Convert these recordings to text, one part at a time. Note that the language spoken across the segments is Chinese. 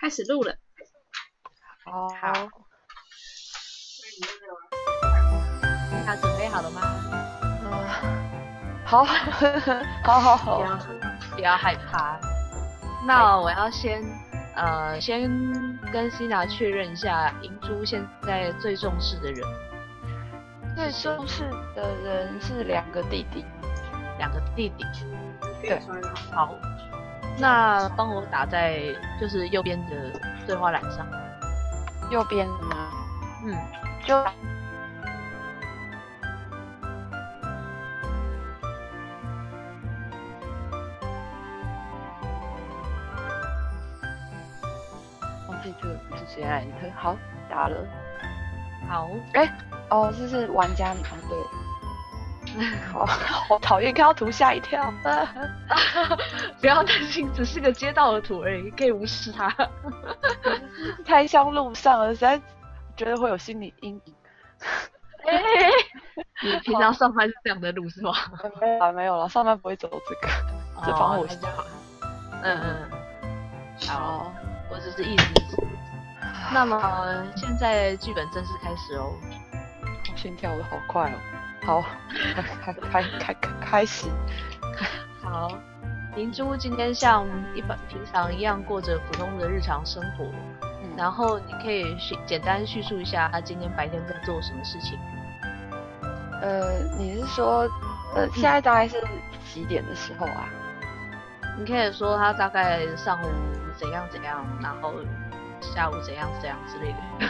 开始录了。 好， 那准备好了吗？ 好，好， 不要害怕。那我要先跟希娜确认一下，银珠现在最重视的人。 最重视的人是2个弟弟。 2个弟弟。 对， 好。那帮我打在就是右边的对话栏上。 右边的吗？就忘记这个不是谁来的。好，打了。 好。 这是玩家名。对。好讨厌，看到图吓一跳。 不要担心，只是个街道的图而已，可以无视它。 太像路上了，实在觉得会有心理阴影。 你平常上班是这样的路是吗？ 没有了，上班不会走这个，这防火线。 好，我只是意思。那么现在剧本正式开始哦。 心跳的好快哦。好，开始。 好，银珠今天像平常一样过着普通的日常生活，然后你可以简单叙述一下他今天白天在做什么事情。 你是说现在大概是几点的时候啊？ 你可以说他大概上午怎样，然后下午怎样之类的。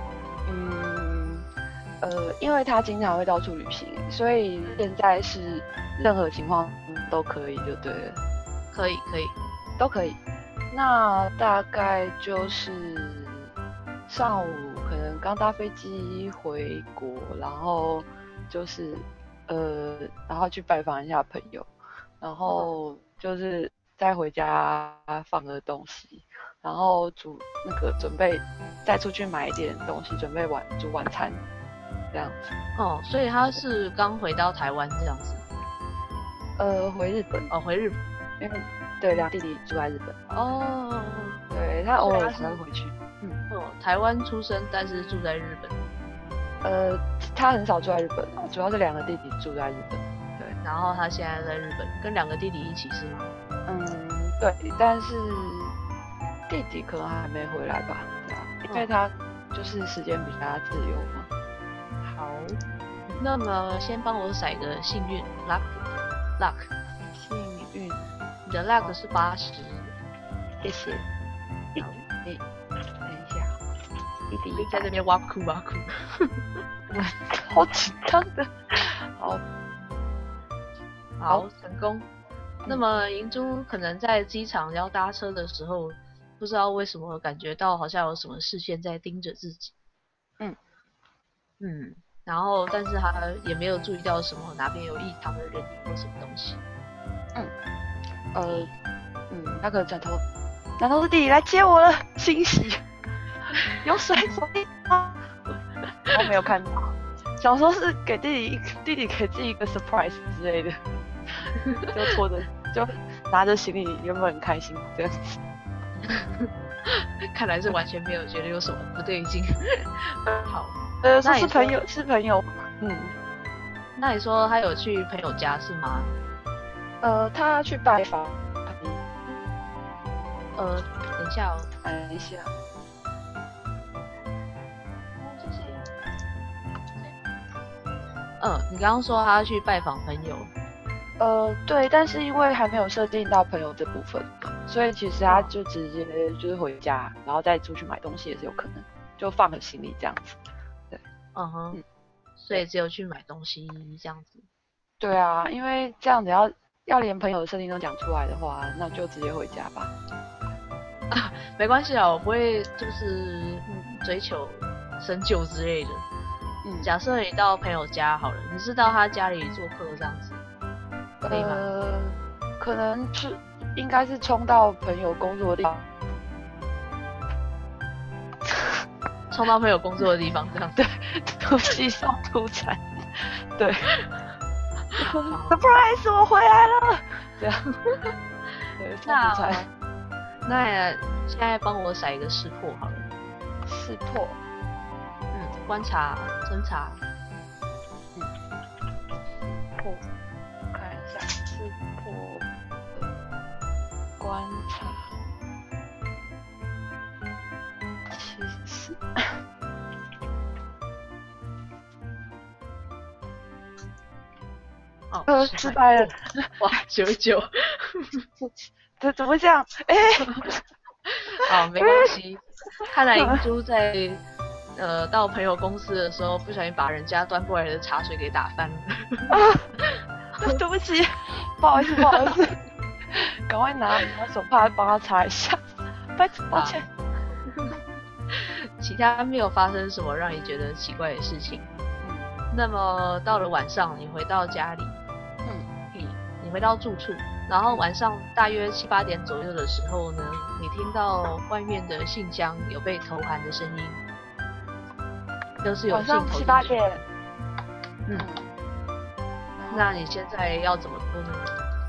因为他经常会到处旅行，所以现在是任何情况都可以就对了。 可以， 都可以。那大概就是上午可能刚搭飞机回国，然后就是然后去拜访一下朋友，然后就是再回家放个东西，然后准备再出去买一点东西，准备煮晚餐。这样子。 所以他是刚回到台湾这样子。 回日本。 回日本， 因为对，2弟弟住在日本。对，他偶尔才会回去。 台湾出生，但是住在日本。他很少住在日本，主要是2个弟弟住在日本。对， 然后他现在在日本跟2个弟弟一起是吗？ 对，但是弟弟可能还没回来吧，因为他就是时间比较自由嘛。 好，那么先帮我甩个幸运 luck。 幸运， 你的 luck 是80。 谢谢。好，等一下，弟弟在那边挖苦。 好紧张的。 好，成功。那么银珠可能在机场要搭车的时候，不知道为什么感觉到好像有什么视线在盯着自己。然后但是他也没有注意到什么哪边有异常的人影或什么东西。 那个转头，难道是弟弟来接我了？惊喜，有水吗？我没有看到，想说是给弟弟给自己一个 surprise 之类的，就拿着行李，原本很开心这样子。 看来是完全没有觉得有什么不对劲。好。 是朋友。 那你说他有去朋友家是吗？ 他去拜访。 等一下哦。 等一下。 你刚刚说他去拜访朋友。 对，但是因为还没有设定到朋友这部分，所以其实他就直接就是回家，然后再出去买东西也是有可能，就放个行李这样子。 所以只有去买东西这样子。 对啊，因为这样子要连朋友的设定都讲出来的话，那就直接回家吧。 没关系啊，我不会就是追求深究之类的。假设你到朋友家好了，你是到他家里做客这样子，可以吗？ 可能应该是冲到朋友工作的地方。 冲到朋友工作的地方，这样对，突袭上突惨，对，surprise， 我回来了，这样，对，上突惨。 那现在帮我甩一个识破好了。 识破。 观察、侦查。 破，看一下识破，观察。其实。失败了。 哇，99。 这怎么这样？ 好，没关系。看来银珠在到朋友公司的时候，不小心把人家端过来的茶水给打翻了。 对不起，不好意思，赶快拿手帕帮他擦一下。抱歉。 其他没有发生什么让你觉得奇怪的事情。那么到了晚上，你回到家里。你回到住处，然后晚上大约7、8点左右的时候呢，你听到外面的信箱有被投函的声音，就是有信投进去。 晚上7、8点。 那你现在要怎么做呢？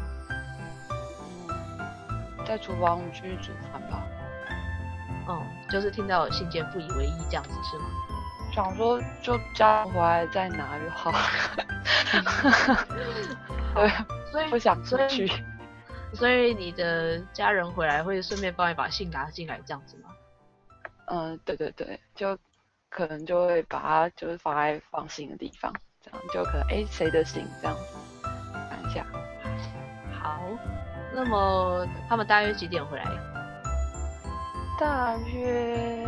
在厨房去煮饭吧。 就是听到有信件不以为意这样子是吗？ 想说就家人回来再拿就好了。对。不想出去， 所以你的家人回来会顺便帮你把信拿进来这样子吗？ 对，就可能就会把它就是放在放信的地方，这样就可能谁的信这样子，看一下。 好，那么他们大约几点回来？ 大约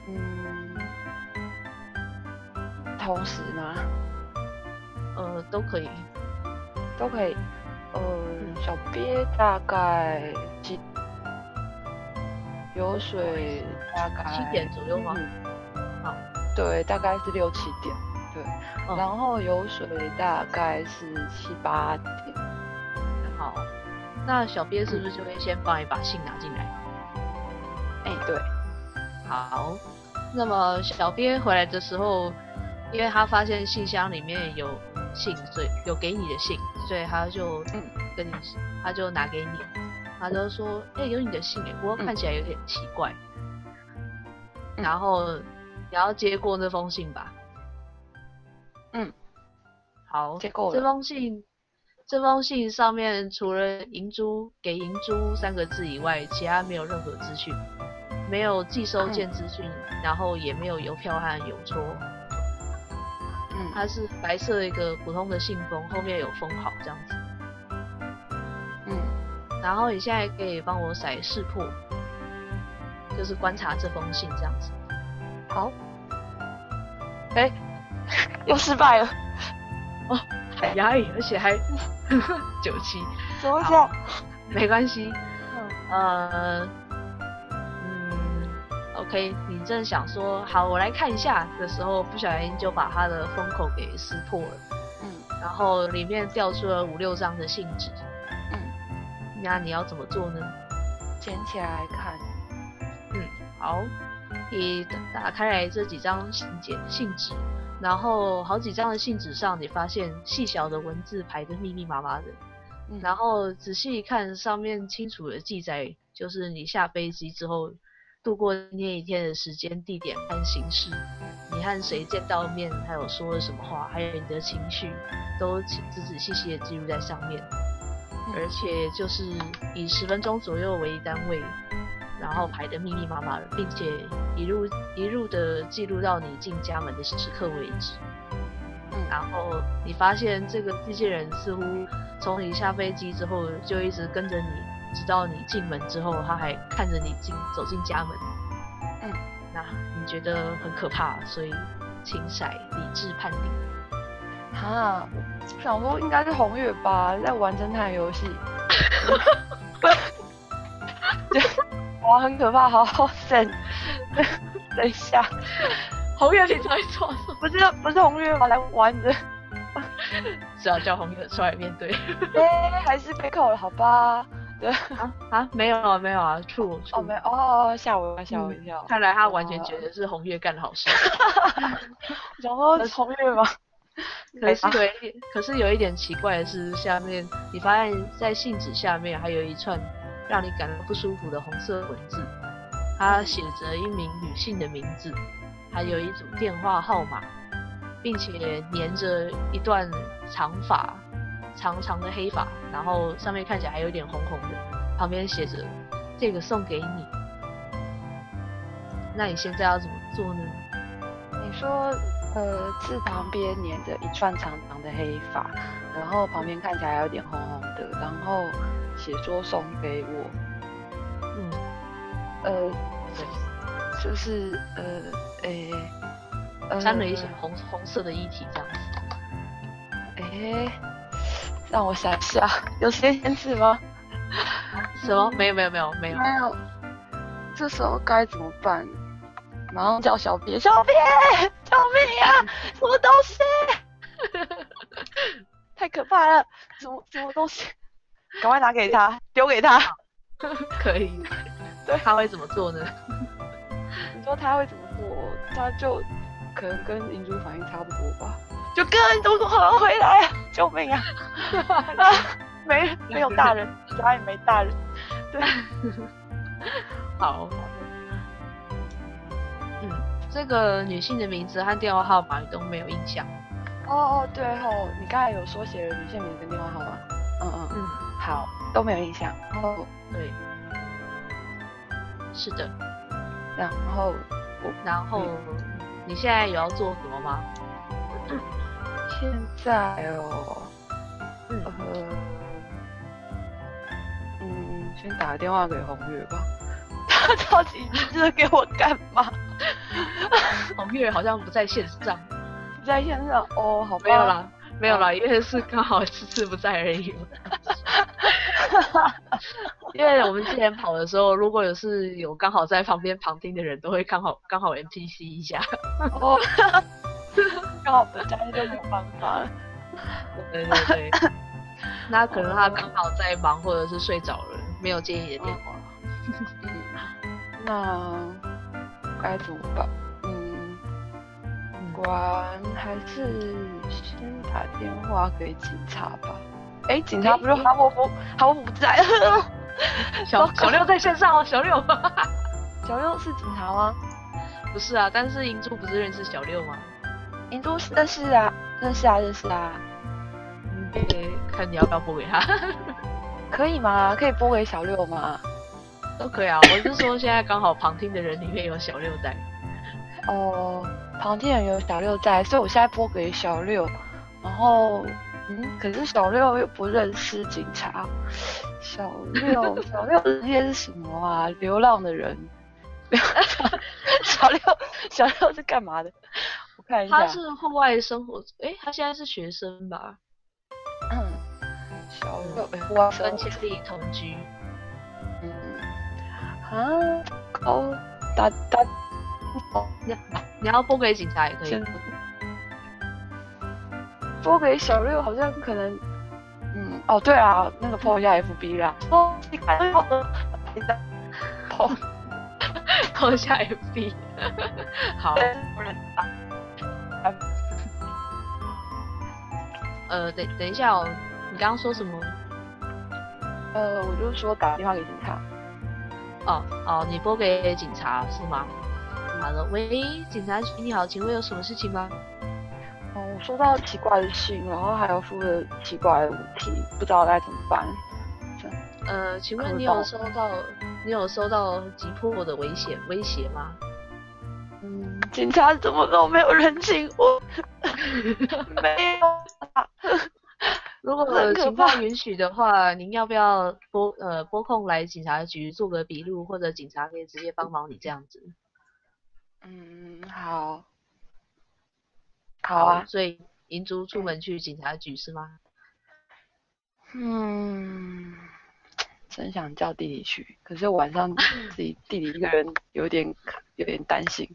同时吗？ 都可以。 小鳖大概有水大概 7点左右吗？好， 对，大概是6、7点，对，然后有水大概是7、8点。 好，那小鳖是不是就会先帮你把信拿进来？ 对。 好，那么小鳖回来的时候，因为他发现信箱里面有信，所以有给你的信，所以他就他就拿给你，他就说有你的信不过看起来有点奇怪。然后你要接过那封信吧。好， 接过了。 这封信上面除了给银珠3个字以外，其他没有任何资讯，没有寄收件资讯，然后也没有邮票和邮戳。它是白色的一个普通的信封，后面有封好这样子。然后你现在可以帮我甩识破，就是观察这封信这样子。 好。又失败了。 很压抑，而且还97。 怎么讲？ 没关系。OK， 你正想说好我来看一下的时候，不小心就把它的封口给撕破了。然后里面掉出了5、6张的信纸。那你要怎么做呢？ 捡起来看。 好，你打开来这几张信纸，然后好几张的信纸上，你发现细小的文字排得密密麻麻的。然后仔细一看，上面清楚的记载，就是你下飞机之后度过今天一天的时间、地点和形式，你和谁见到面，还有说了什么话，还有你的情绪，都仔仔细细的记录在上面。而且就是以10分钟左右为单位，然后排得密密麻麻的，并且一路的记录到你进家门的时刻为止。然后你发现这个机器人似乎从你下飞机之后就一直跟着你，直到你进门之后，他还看着你走进家门。那你觉得很可怕，所以请骰理智判定。 我想说应该是红月吧，在玩侦探游戏。哇，很可怕，好神。等一下， 红月你才错， 不是红月吗？来玩的。 只要叫红月出来面对。 还是被扣了，好吧？对没有啊，处没有吓我一跳。 看来他完全觉得是红月干的好事。 想说是红月吗？ 可是有一点奇怪的是，下面你发现在信纸下面还有一串让你感到不舒服的红色文字，它写着一名女性的名字，还有一组电话号码，并且粘着一段长发，长长的黑发，然后上面看起来还有点红红的，旁边写着这个送给你。那你现在要怎么做呢？ 你说字旁边粘着一串长长的黑发，然后旁边看起来有点红红的，然后写说送给我。就是沾了一些红色的液体这样子。让我想想，有时间限制吗？ 什么？没有。 这时候该怎么办？马上叫小编，小编，救命啊！什么东西？太可怕了！什么东西？赶快拿给他，丢给他。 可以。对，他会怎么做呢？ 你说他会怎么做？他就可能跟银珠反应差不多吧，就哥，你怎么回来啊？救命啊！没有大人，家里没大人。对。 好。这个女性的名字和电话号码你都没有印象。 对哦，你刚才有说写了女性名字跟电话号码。好，都没有印象。 对，是的。 然后你现在有要做什么吗？ 现在先打个电话给红月吧。他到底是给我干嘛？ 红月好像不在线上。 不在线上哦，好吧。没有啦，因为是刚好次次不在而已。因为我们之前跑的时候，如果有刚好在旁边旁听的人，都会刚好 NPC 一下。 刚好不在就没有办法了。 对。那可能他刚好在忙，或者是睡着了，没有接你的电话。 那该怎么办？管还是先打电话给警察吧。警察不是哈沃夫不在。 小六在线上哦，小六是警察吗？ 不是啊，但是银珠不是认识小六吗？ 银珠认识啊。 看你要不要拨给他。 可以吗？可以拨给小六吗？ 都可以啊，我是说现在刚好旁听的人里面有小六在。 旁听人有小六在，所以我现在拨给小六。然后可是小六又不认识警察。小六职业是什么啊？流浪的人。小六是干嘛的？我看一下。 他是户外生活，他现在是学生吧？ 小六户外生活， 跟千里同居。你要拨给警察也可以。 拨给小六好像可能，对啊，那个 po 一下 FB 啦。你看到的 po 一下 FB。好。等一下哦，你刚刚说什么？ 我就说打电话给警察。 你拨给警察是吗？好的，喂，警察局你好，请问有什么事情吗？ 我收到奇怪的信，然后还有附了奇怪的物体，不知道该怎么办。 请问你有收到急迫的威胁吗？ 警察怎么都没有人请我。没有啊。 如果情况允许的话，您要不要拨空来警察局做个笔录，或者警察可以直接帮忙你这样子？好啊。所以银珠出门去警察局是吗？ 真想叫弟弟去，可是晚上自己弟弟一个人有点担心。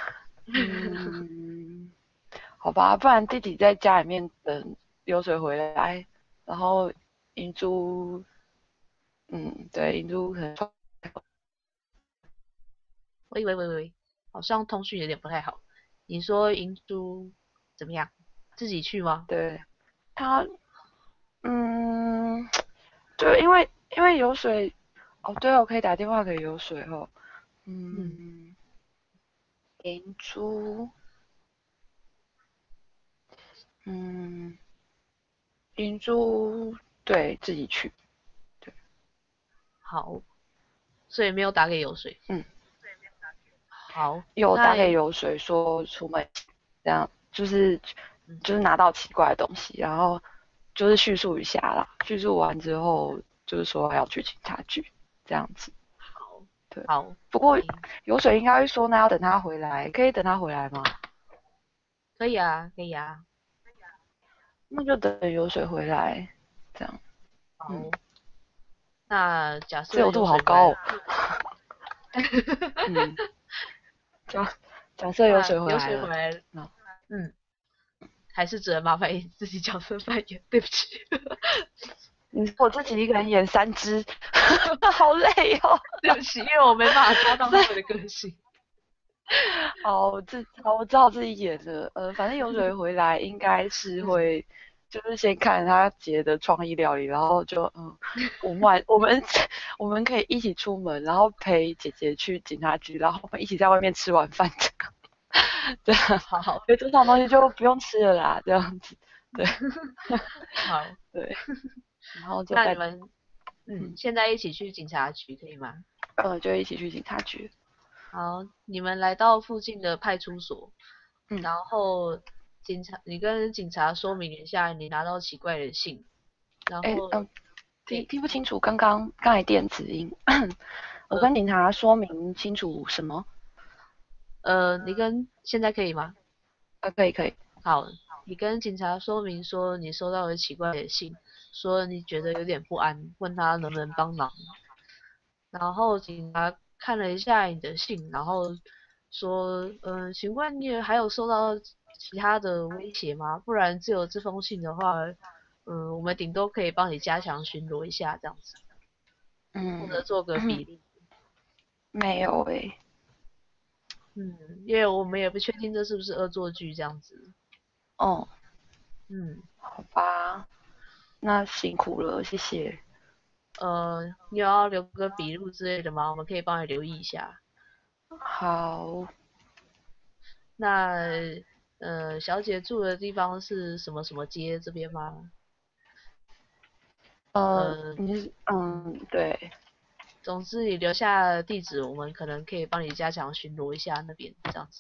好吧，不然弟弟在家里面等流水回来，然后银珠，对，银珠可能。 喂，好像通讯有点不太好。你说银珠怎么样？自己去吗？ 对，他，就因为有水， 哦，对哦，我可以打电话给有水哦。 嗯， 银珠，嗯，银珠，对自己去，对， 好，所以没有打给有水。 嗯， 好， 有打那给有水说出门，这样就是嗯拿到奇怪的东西，然后就是叙述一下啦，叙述完之后就是说要去警察局这样子， 好， 对。 好， 不过诶有水应该会说那要等他回来，可以等他回来吗？ 可以啊，可以啊。 那就等有水回来，这样。嗯， 好，那假设有自由度好水回来了， 高哦。嗯，假假设有水回那有来了， 水回来了， 那嗯，还是只能麻烦你自己角色扮演，对不起。 你说我自己一个人演3只，好累哦。 对不起，因为我没办法抓到他们的个性。 好，我只好自己演了。反正有水回来应该是嗯， 会，就是先看他姐的创意料理，然后就我们我们可以一起出门，然后陪姐姐去警察局，然后我们一起在外面吃晚饭，这样， 好好所以桌上的东西就不用吃了啦，这样子，对好， 对，然后就带那你们嗯现在一起去警察局可以吗？ 就一起去警察局， 好，你们来到附近的派出所， 嗯， 然后你跟警察说明一下你拿到奇怪的信，然哎后听不清楚，刚才电子音，我呃跟警察说明清楚什么？ 现在可以吗？ 可以可以， 好，你跟警察说明说你收到了奇怪的信，说你觉得有点不安，问他能不能帮忙。然后警察看了一下你的信，然后说，请问你还有收到其他的威胁吗？不然只有这封信的话，我们顶多可以帮你加强巡逻一下这样子，或者嗯， 做个笔录。 没有诶， 嗯，因为我们也不确定这是不是恶作剧这样子。 哦， 嗯， 好吧，那辛苦了，谢谢。 你有要留个笔录之类的吗？我们可以帮你留意一下。 好， 那小姐住的地方是什么什么街这边吗？呃， 对， 总之你留下地址，我们可能可以帮你加强巡逻一下那边这样子。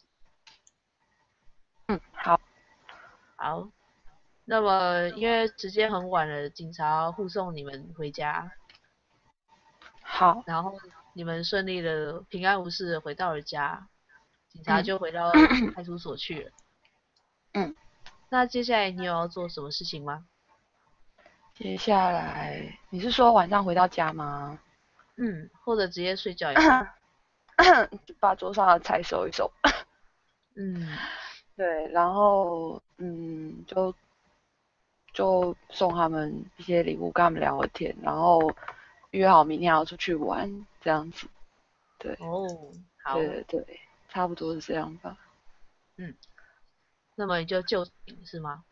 好， 好，那么因为时间很晚了，警察护送你们回家， 好， 然后你们顺利的平安无事的回到了家，警察嗯就回到派出所去了。 嗯， 那接下来你有要做什么事情吗？ 接下来你是说晚上回到家吗？ 或者直接睡觉也可以。 就把桌上的菜收一收， 嗯， 对，然后就送他们一些礼物，跟他们聊个天，然后约好明天要出去玩，这样子。对哦，好， 对对，差不多是这样吧。 嗯，那么你就寝是吗？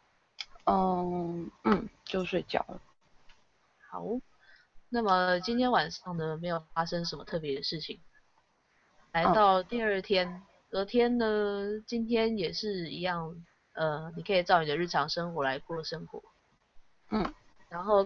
就睡觉了。 好，那么今天晚上呢，没有发生什么特别的事情。来嗯到第二天，隔天呢，今天也是一样，你可以照你的日常生活来过生活， 嗯， 然后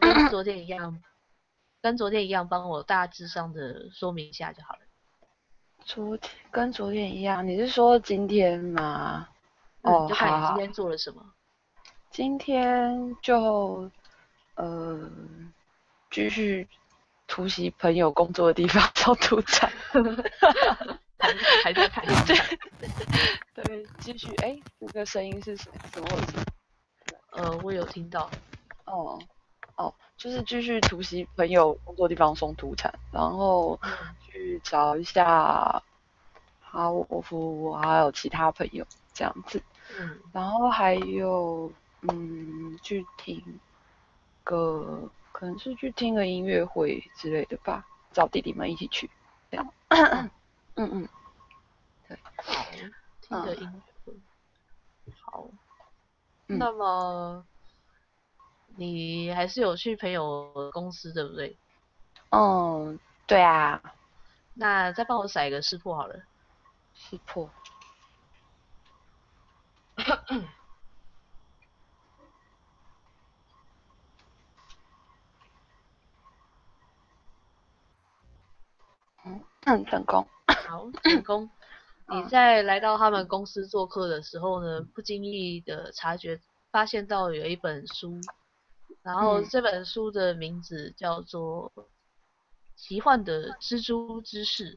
跟昨天一样，帮我大致上的说明一下就好了。 跟昨天一样，你是说今天吗？哦， 就看好好， 你今天做了什么。 今天就呃继续突袭朋友工作的地方烧土产。 还在看影对片。 对，继续这个声音是谁？怎么回事？ 我有听到。 哦就是继续突袭朋友工作地方送土产，然后去找一下我夫我还有其他朋友这样子，然后还有去听可能是去听个音乐会之类的吧，找弟弟们一起去，这样，嗯，对， 好，听个音乐会。好， 嗯那么你还是有去朋友公司对不对？ 嗯， 对啊。 那再帮我甩一个识破好了。 识破。成功。 好，成功。你在来到他们公司做客的时候呢，不经意的发现到有一本书，然后这本书的名字叫做《奇幻的蜘蛛知识》。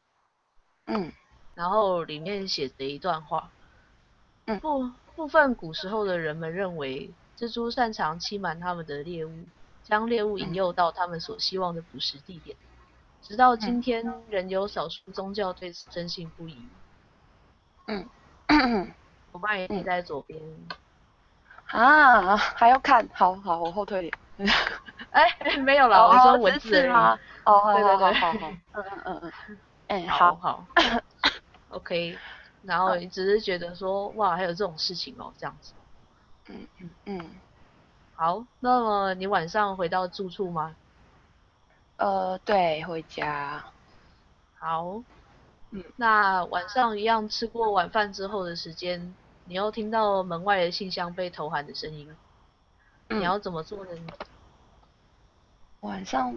然后里面写着一段话。部分古时候的人们认为，蜘蛛擅长欺瞒他们的猎物，将猎物引诱到他们所希望的捕食地点。直到今天，仍有少数宗教对此深信不疑。我帮你贴在左边。 啊，还要看，好，我后退点。 没有了，我说文字吗？ 对，好，OK。然后你只是觉得说，哇，还有这种事情哦，这样子。好，那么你晚上回到住处吗？ 对，回家。 好。那晚上一样吃过晚饭之后的时间，你又听到门外的信箱被投函的声音。你要怎么做呢？ 晚上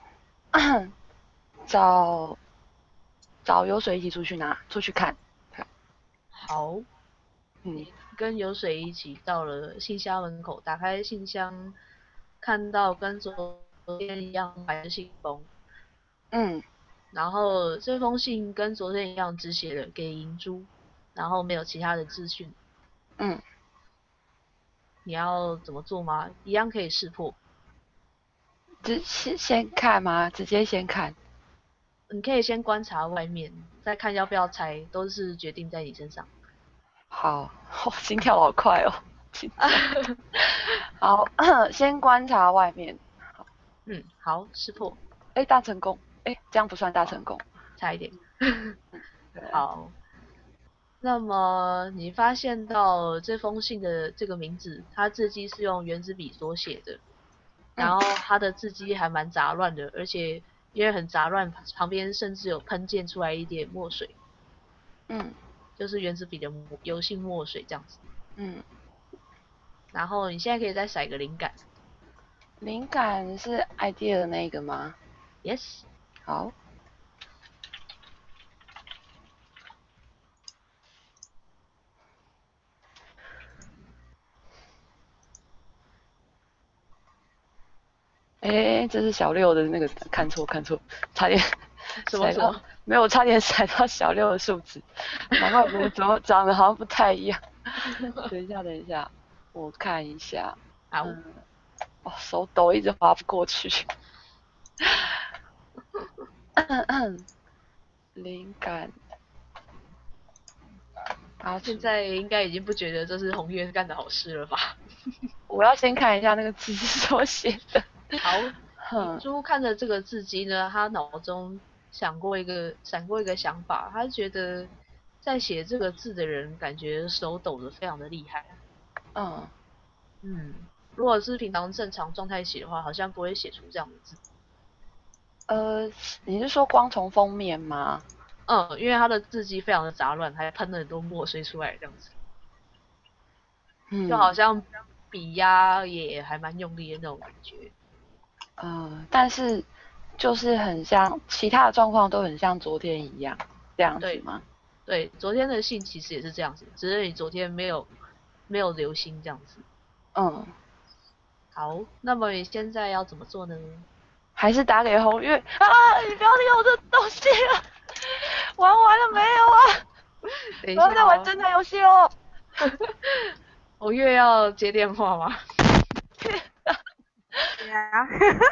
找有水一起出去看。 好。你跟有水一起到了信箱门口，打开信箱，看到跟昨天一样白的信封。然后这封信跟昨天一样，只写了给银珠，然后没有其他的资讯。你要怎么做吗？一样可以识破。 先看吗？直接先看。 你可以先观察外面，再看要不要拆，都是决定在你身上。 好，心跳好快哦。好，先观察外面。 好，识破。 大成功。这样不算大成功， 差一点。好。那么你发现到这封信的这个名字，它字迹是用原子笔所写的，然后它的字迹还蛮杂乱的，而且因为很杂乱，旁边甚至有喷溅出来一点墨水。就是原子笔的油性墨水这样子。然后你现在可以再甩个灵感。 灵感是 idea 的那个吗？ Yes。 好。这是小六的那个，看错，差点什么？ 没有，差点甩到小六的数字。难怪我怎么长得好像不太一样。等一下，我看一下。 好。 手抖，一直滑不过去。灵感。 好，现在应该已经不觉得这是红月干的好事了吧？ 我要先看一下那个字是怎么写的。 好。猪看着这个字迹呢，他脑中闪过一个想法，他觉得在写这个字的人感觉手抖得非常的厉害。如果是平常正常状态写的话，好像不会写出这样的字。 你是说光从封面吗？ 因为他的字迹非常的杂乱，还喷了很多墨水出来这样子。就好像笔压也还蛮用力的那种感觉。 但是就是很像其他的状况都很像昨天一样这样子吗？ 对，昨天的信其实也是这样子，只是你昨天没有留心这样子。好，那么你现在要怎么做呢？ 还是打给红月啊！你不要理我这东西了，玩完了没有啊？ 等一下， 不要再玩侦探游戏哦。 红月要接电话吗？ 对啊。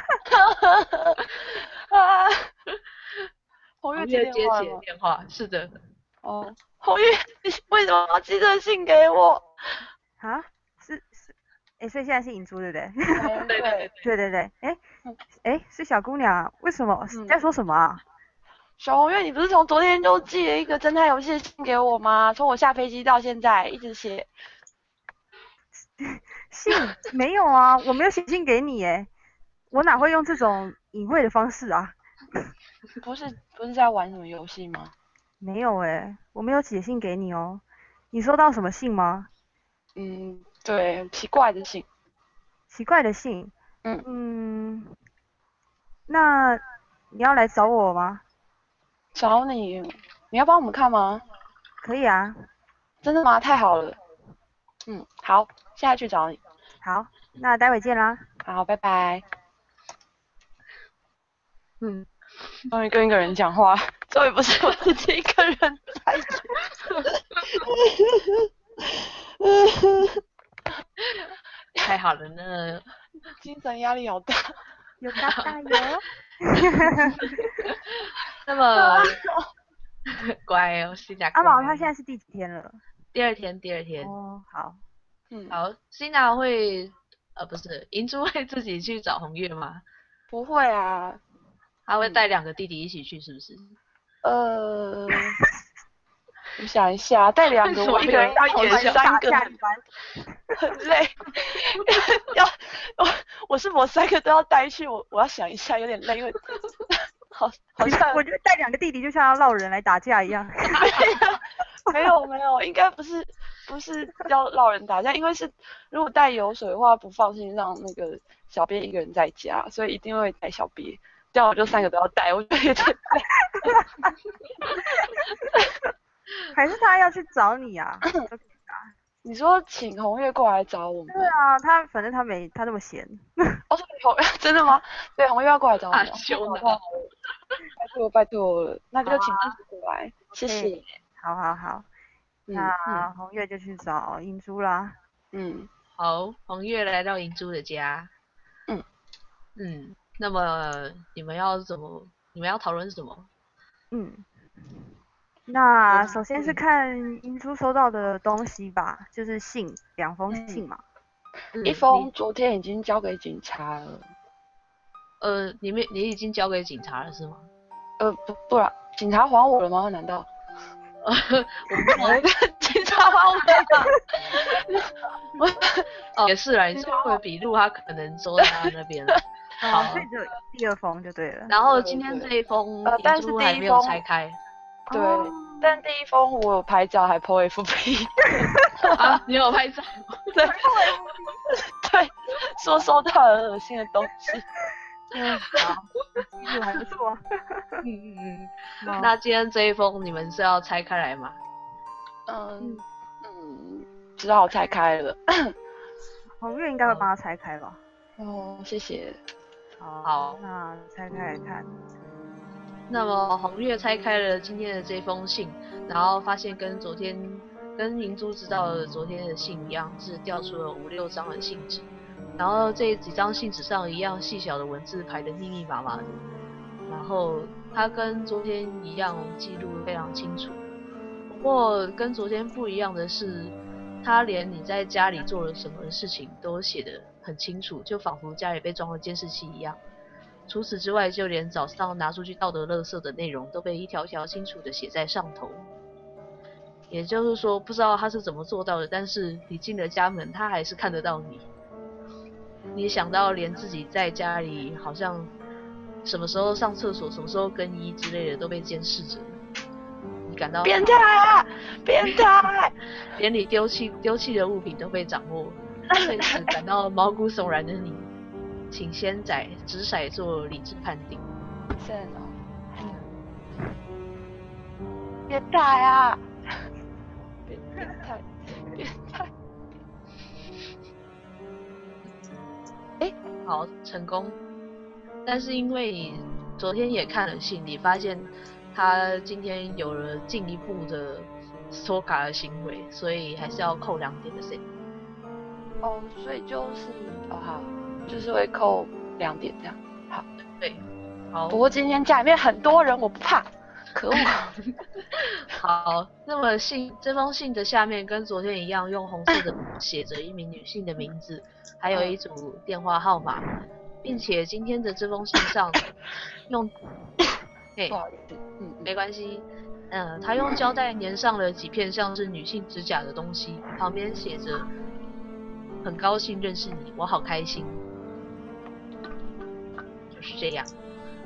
红月接电话，是的。 红月，你为什么要寄这信给我？ 啊？所以现在是银珠对不对？ 对。 是小姑娘，为什么？你在说什么啊？ 小红月，你不是从昨天就寄了一个侦探游戏的信给我吗？从我下飞机到现在一直写。 信没有啊，我没有写信给你耶，我哪会用这种隐晦的方式啊？ 不是在玩什么游戏吗？ 没有我没有写信给你哦。你收到什么信吗？ 对，很奇怪的信。 奇怪的信。那你要来找我吗？ 找你，你要帮我们看吗？ 可以啊。 真的吗？太好了。好，现在去找你。 好，那待会见啦。 好，拜拜。终于跟一个人讲话，终于不是我自己一个人在太好了呢， 精神压力好大。 有大有。 那么乖哦，新娜。 阿毛他现在是第几天了？ 第二天。 哦，好。 好，新娜会不是银珠会自己去找红月吗？ 不会啊。 他会带2个弟弟一起去，是不是？ 我想一下，带2个，我一个人要演3个，很累。我3个都要带去，我要想一下，有点累，因为好像我觉得带2个弟弟就像要绕人来打架一样。 没有，应该不是要绕人打架，因为是如果带油水的话，不放心让那个小鳖一个人在家，所以一定会带小鳖。这样我就3个都要带，我觉得有点累。 还是他要去找你啊？ 你说请红月过来找我们？ 对啊，反正他那么闲。 哦，真的吗？对，红月要过来找我们。 凶的。 拜托了，那就请他过来，谢谢。 好。那红月就去找银珠啦。 好，红月来到银珠的家。那么你们要讨论什么？ 那首先是看银珠收到的东西吧，就是信，2封信嘛。 一封昨天已经交给警察了。 你已经交给警察了是吗？ 不然警察还我了吗？难道？警察还我了？ 也是啦，你说的笔录他可能收在他那边了。好， 所以只有第2封就对了。 然后今天这一封银珠还没有拆开。 对，但第1封我有拍照，还 po FB。 啊，你有拍照？ 对，说收到很恶心的东西。 好，记录还不错。 那今天这一封你们是要拆开来吗？ 只好拆开了。 红月应该会帮他拆开吧？ 谢谢。 好，那拆开来看。 那么红月拆开了今天的这封信，然后发现跟银珠知道的昨天的信一样，是调出了5、6张的信纸，然后这几张信纸上一样细小的文字排得密密麻麻的，然后它跟昨天一样记录得非常清楚。不过跟昨天不一样的是，它连你在家里做了什么事情都写得很清楚，就仿佛家里被装了监视器一样。除此之外，就连早上拿出去倒的垃圾的内容都被一条条清楚地写在上头。也就是说，不知道他是怎么做到的，但是你进了家门，他还是看得到你。你想到连自己在家里好像什么时候上厕所、什么时候更衣之类的都被监视着，你感到变态啊！变态！ 连你丢弃的物品都被掌握，对此感到毛骨悚然的你，请先擲骰做理智判定。 变态啊！变态！ 好，成功。但是因为你昨天也看了信，你发现他今天有了进一步的缩卡的行为，所以还是要扣2点的分。 所以就是好，就是会扣2点这样。好， 对，好。 不过今天家里面很多人，我不怕。可恶！ 好，那么这封信的下面跟昨天一样，用红色的写着一名女性的名字，还有一组电话号码，并且今天的这封信上用， 不好意思， 没关系，他用胶带粘上了几片像是女性指甲的东西，旁边写着“很高兴认识你，我好开心”，就是这样。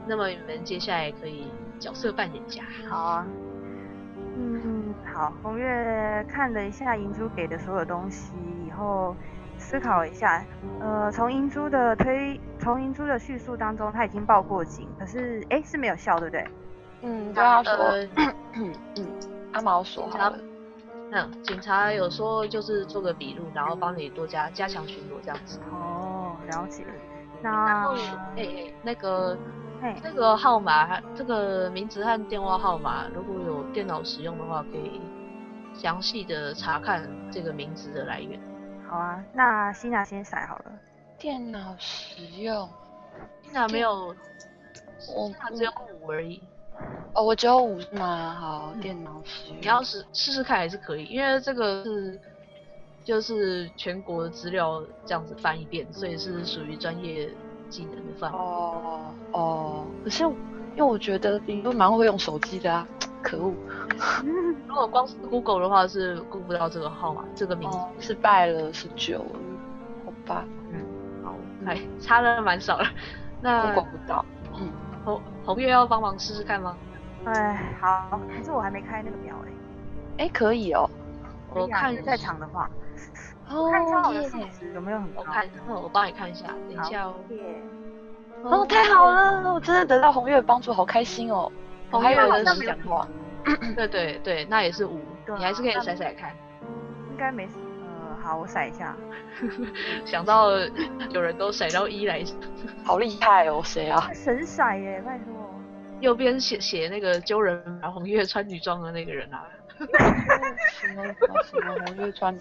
那么你们接下来可以角色扮演一下。 好啊。好，红月看了一下银珠给的所有东西以后，思考一下，从银珠的叙述当中，他已经报过警，可是是没有效，对不对？ 对他说，阿毛说好了。 警察有说就是做个笔录，然后帮你多加强巡逻这样子。 哦，了解。 然后那个号码，这个名字和电话号码，如果有电脑使用的话，可以详细的查看这个名字的来源。 好啊，那希娜先甩好了。 电脑使用， 希娜没有，她只有5而已。 我只有5是吗？好，电脑使用。 你要试试看还是可以，因为这个就是全国的资料这样子翻一遍，所以是属于专业技能的范围。 可是因为我觉得你都蛮会用手机的啊，可恶。 如果光是 Google 的话是 Google 不到这个号码，这个名字。 失败了19，好吧。 好，差的蛮少了。那 Google 不到。 红月要帮忙试试看吗？ 好，可是我还没开那个表可以哦。 我看在场的话，看一下我的数值有没有很高。 我帮你看一下，等一下哦。太好了，我真的得到红月的帮助，好开心哦。我还以为人讲话。 对，那也是5，你还是可以甩看。 应该没事。好，我甩一下。 想到有人都甩到1来， 好厉害哦！谁啊？ 神甩耶，拜托。 右边写那个揪人把红月穿女装的那个人啊。 什么红月穿？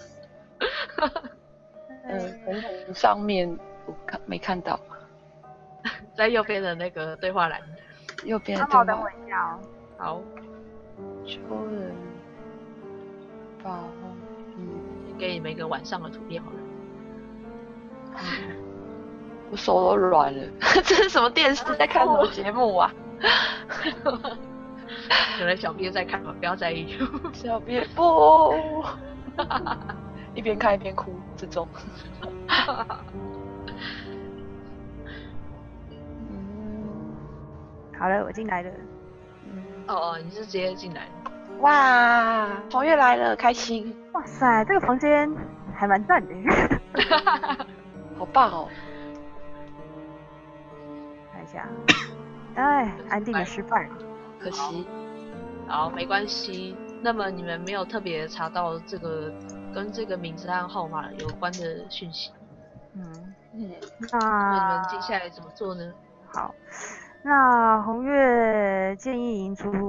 红上面我没看到， 在右边的那个对话栏。 右边的对话。 等我一下哦。 好。 揪人把给你们一个晚上的图片好了。 我手都软了，这是什么电视在看什么节目啊？ 可能小编在看吧，不要在意。 小编不，一边看一边哭这种。 好了，我进来了。 你是直接进来的。 哇，红月来了，开心！ 哇塞，这个房间还蛮赞的。 好棒哦！ 看一下，安定的失败了， 可惜。 好，没关系。那么你们没有特别查到这个跟这个名字和号码有关的讯息。那你们接下来怎么做呢？ 好，那红月建议银珠，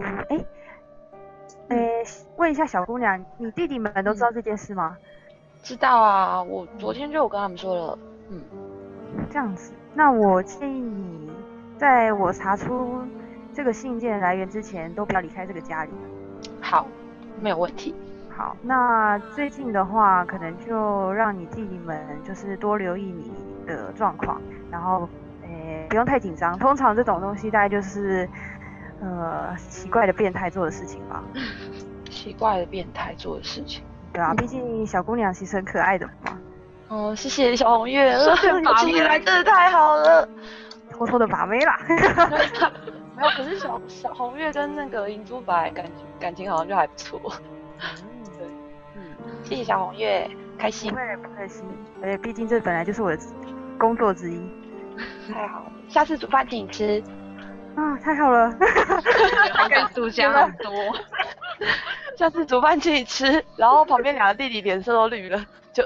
问一下小姑娘，你弟弟们都知道这件事吗？ 知道啊，我昨天就有跟他们说了。 这样子，那我建议你，在我查出这个信件来源之前，都不要离开这个家里。 好，没有问题。 好，那最近的话，可能就让你弟弟们就是多留意你的状况，然后不用太紧张。通常这种东西大概就是奇怪的变态做的事情吧。 奇怪的变态做的事情。 对啊，毕竟小姑娘其实很可爱的嘛。 谢谢小红月，有请你来真的太好了。 偷偷的把妹啦。 没有，可是小红月跟那个银珠白感情好像就还不错。对，谢谢小红月，开心。 不客气，毕竟这本来就是我的工作之一。 太好了，下次煮饭请你吃。 太好了。 跟度假很多。 下次煮饭请你吃，然后旁边2个弟弟脸色都绿了，就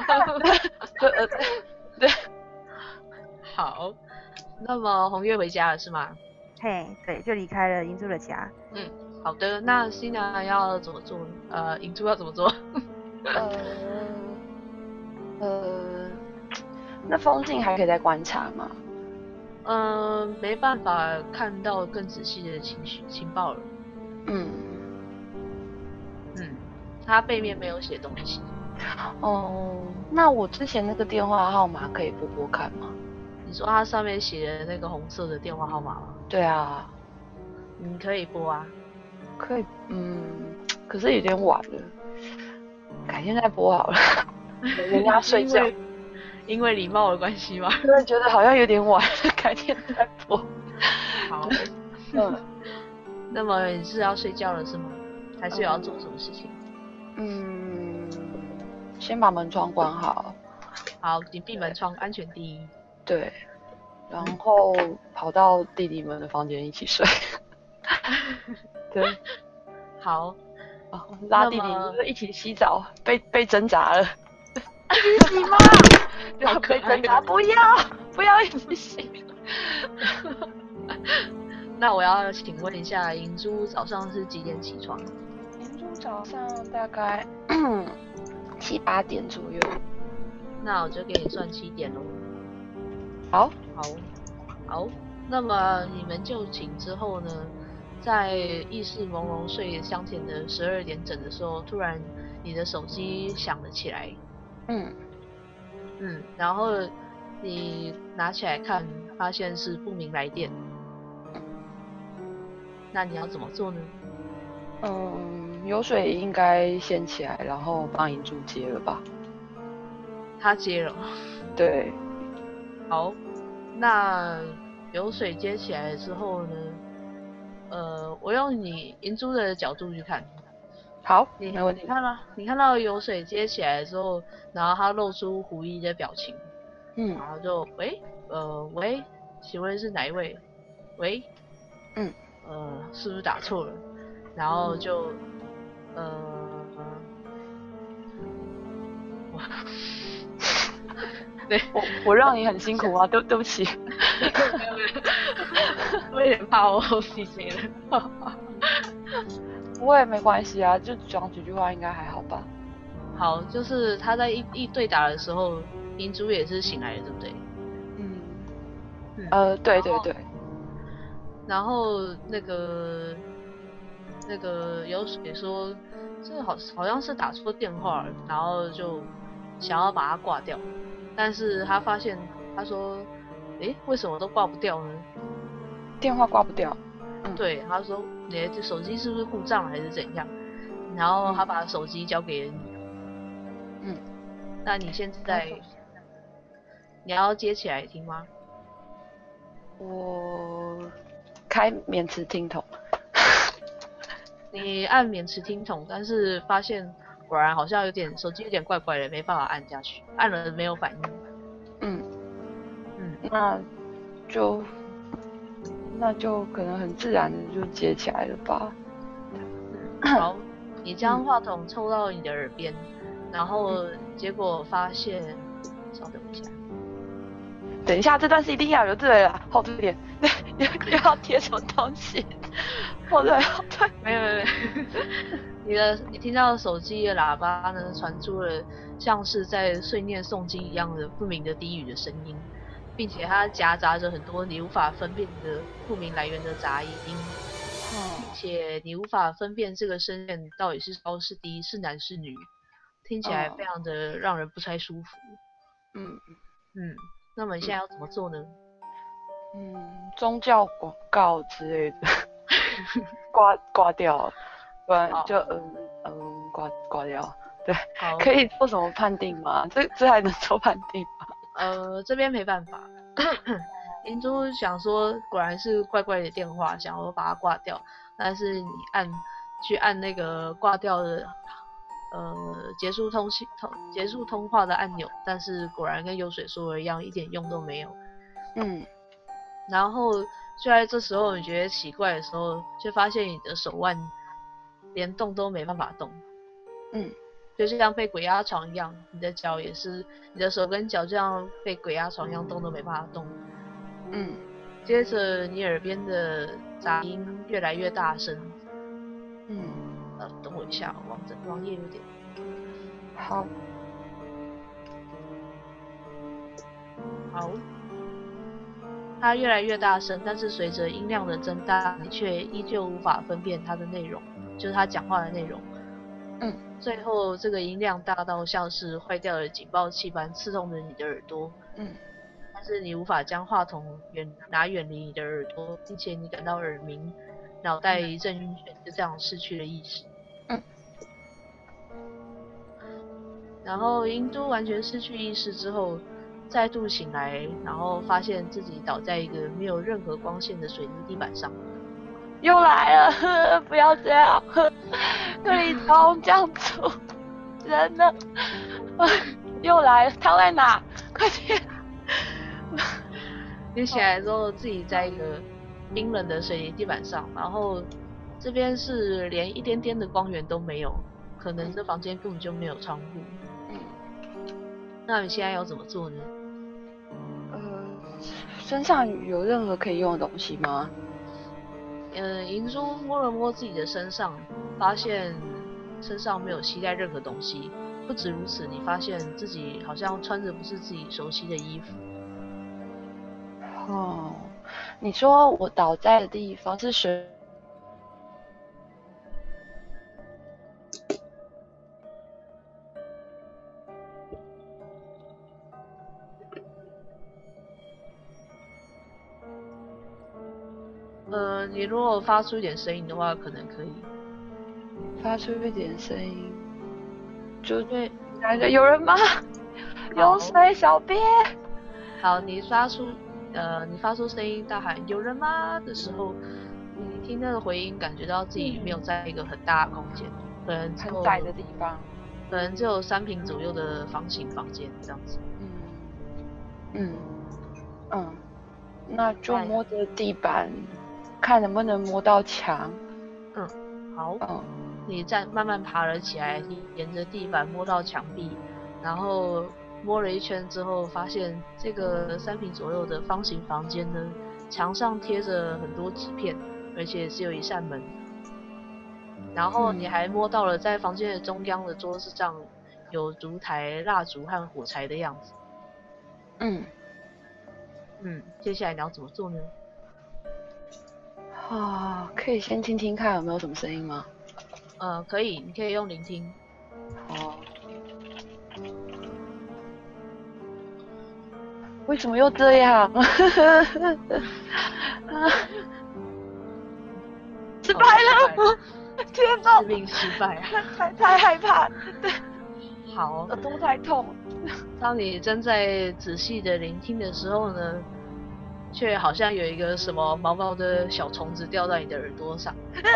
对。 好，那么红月回家了是吗？ 对，就离开了银珠的家。 好的，那希娜要怎么做？银珠要怎么做？ 那风镜还可以再观察吗？ 没办法看到更仔细的情报了。它背面没有写东西。 那我之前那个电话号码可以拨看吗？ 你说它上面写的那个红色的电话号码吗？ 对啊。 你可以拨啊。 可以，可是有点晚了，改天再拨好了。人家睡觉。因为礼貌的关系吗？ 真的觉得好像有点晚，改天再拨。 好， 那么你是要睡觉了是吗？还是有要做什么事情？ 先把门窗关好。 好，紧闭门窗，安全第一。 对，然后跑到弟弟们的房间一起睡。对， 好， 拉弟弟一起洗澡，被挣扎了。一起洗吗？ 好可爱， 挣扎，不要一起洗。 那我要请问一下，银珠早上是几点起床？ 银珠早上大概7、8点左右。 那我就给你算7点咯。好。那么你们就寝之后呢，在意识朦胧睡香甜的12点整的时候，突然你的手机响了起来。然后你拿起来看，发现是不明来电。那你要怎么做呢？ 有水应该先起来，然后帮银珠接了吧？ 他接了。 对。 好，那有水接起来之后呢？我用你银珠的角度去看。 好，没问题。 你看到有水接起来之后，然后他露出狐疑的表情。然后就喂，请问是哪一位？喂。是不是打错了？然后就对， 我让你很辛苦啊，对不起。 我有点怕我忘谁了。 我也没关系啊，就讲几句话应该还好吧。 好，就是他在一对打的时候，银珠也是醒来了，对不对？对。然后那个有水说，这个好像是打错电话了，然后就想要把它挂掉，但是他发现他说，为什么都挂不掉呢？ 电话挂不掉。 对，他说你的手机是不是故障还是怎样？然后他把手机交给了你。那你现在你要接起来听吗？ 我开免持听筒。 你按免持听筒，但是发现果然好像手机有点怪怪的，没办法按下去，按了没有反应。 那就可能很自然的就接起来了吧。 好，你将话筒凑到你的耳边，然后结果发现，稍等一下。 等一下，这段是一定要有对了，后退一点，又要贴什么东西？后退。 没，你听到手机的喇叭呢传出了像是在碎念诵经一样的不明的低语的声音，并且它夹杂着很多你无法分辨的不明来源的杂音，并且你无法分辨这个声线到底是高是低，是男是女，听起来非常的让人不太舒服。那么你现在要怎么做呢？ 宗教广告之类的，挂掉，不然就挂掉。对，可以做什么判定吗？这还能做判定吗？ 这边没办法。银珠想说，果然是怪怪的电话，想要把它挂掉，但是你去按那个挂掉的结束通话的按钮，但是果然跟有水说的一样，一点用都没有。然后就在这时候你觉得奇怪的时候，却发现你的手腕连动都没办法动。就像被鬼压床一样，你的脚也是，你的手跟脚就像被鬼压床一样，动都没办法动。接着你耳边的杂音越来越大声。等我一下，网页有点。 好。 它越来越大声，但是随着音量的增大，你却依旧无法分辨它的内容，就是它讲话的内容。最后这个音量大到像是坏掉的警报器般刺痛着你的耳朵。但是你无法将话筒拿远离你的耳朵，并且你感到耳鸣，脑袋一阵晕眩，就这样失去了意识。然后银珠完全失去意识之后， 再度醒来，然后发现自己倒在一个没有任何光线的水泥地板上。 又来了，不要这样，克里头这样做，人呢？又来了，汤在哪？快点！ 你起来之后，自己在一个冰冷的水泥地板上，然后这边是连一点点的光源都没有，可能这房间根本就没有窗户。那你现在要怎么做呢？ 身上有任何可以用的东西吗？ 银珠摸了摸自己的身上，发现身上没有携带任何东西。不止如此，你发现自己好像穿着不是自己熟悉的衣服。 哦，你说我倒在的地方是水？ 你如果发出一点声音的话，可能可以。 发出一点声音，就对，有人吗？有水，小编。 好，你发出声音大喊"有人吗"的时候，你听那个回音，感觉到自己没有在一个很大的空间，可能很窄的地方， 可能只有3坪左右的方形房间这样子。 那就摸着地板，看能不能摸到墙。 好。你慢慢爬了起来，你沿着地板摸到墙壁，然后摸了一圈之后，发现这个3坪左右的方形房间呢，墙上贴着很多纸片，而且只有一扇门。然后你还摸到了在房间的中央的桌子上有烛台、蜡烛和火柴的样子。接下来你要怎么做呢？ 可以先听听看有没有什么声音吗？ 可以，你可以用聆听。 为什么又这样？失败了！天哪！ 致命失败， 太害怕。对， 好， 耳朵太痛。 当你正在仔细的聆听的时候呢，却好像有一个什么毛毛的小虫子掉在你的耳朵上。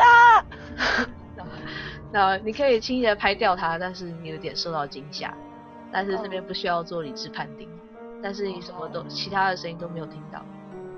那你可以轻易的拍掉它，但是你有点受到惊吓。但是这边不需要做理智判定，但是你什么都其他的声音都没有听到。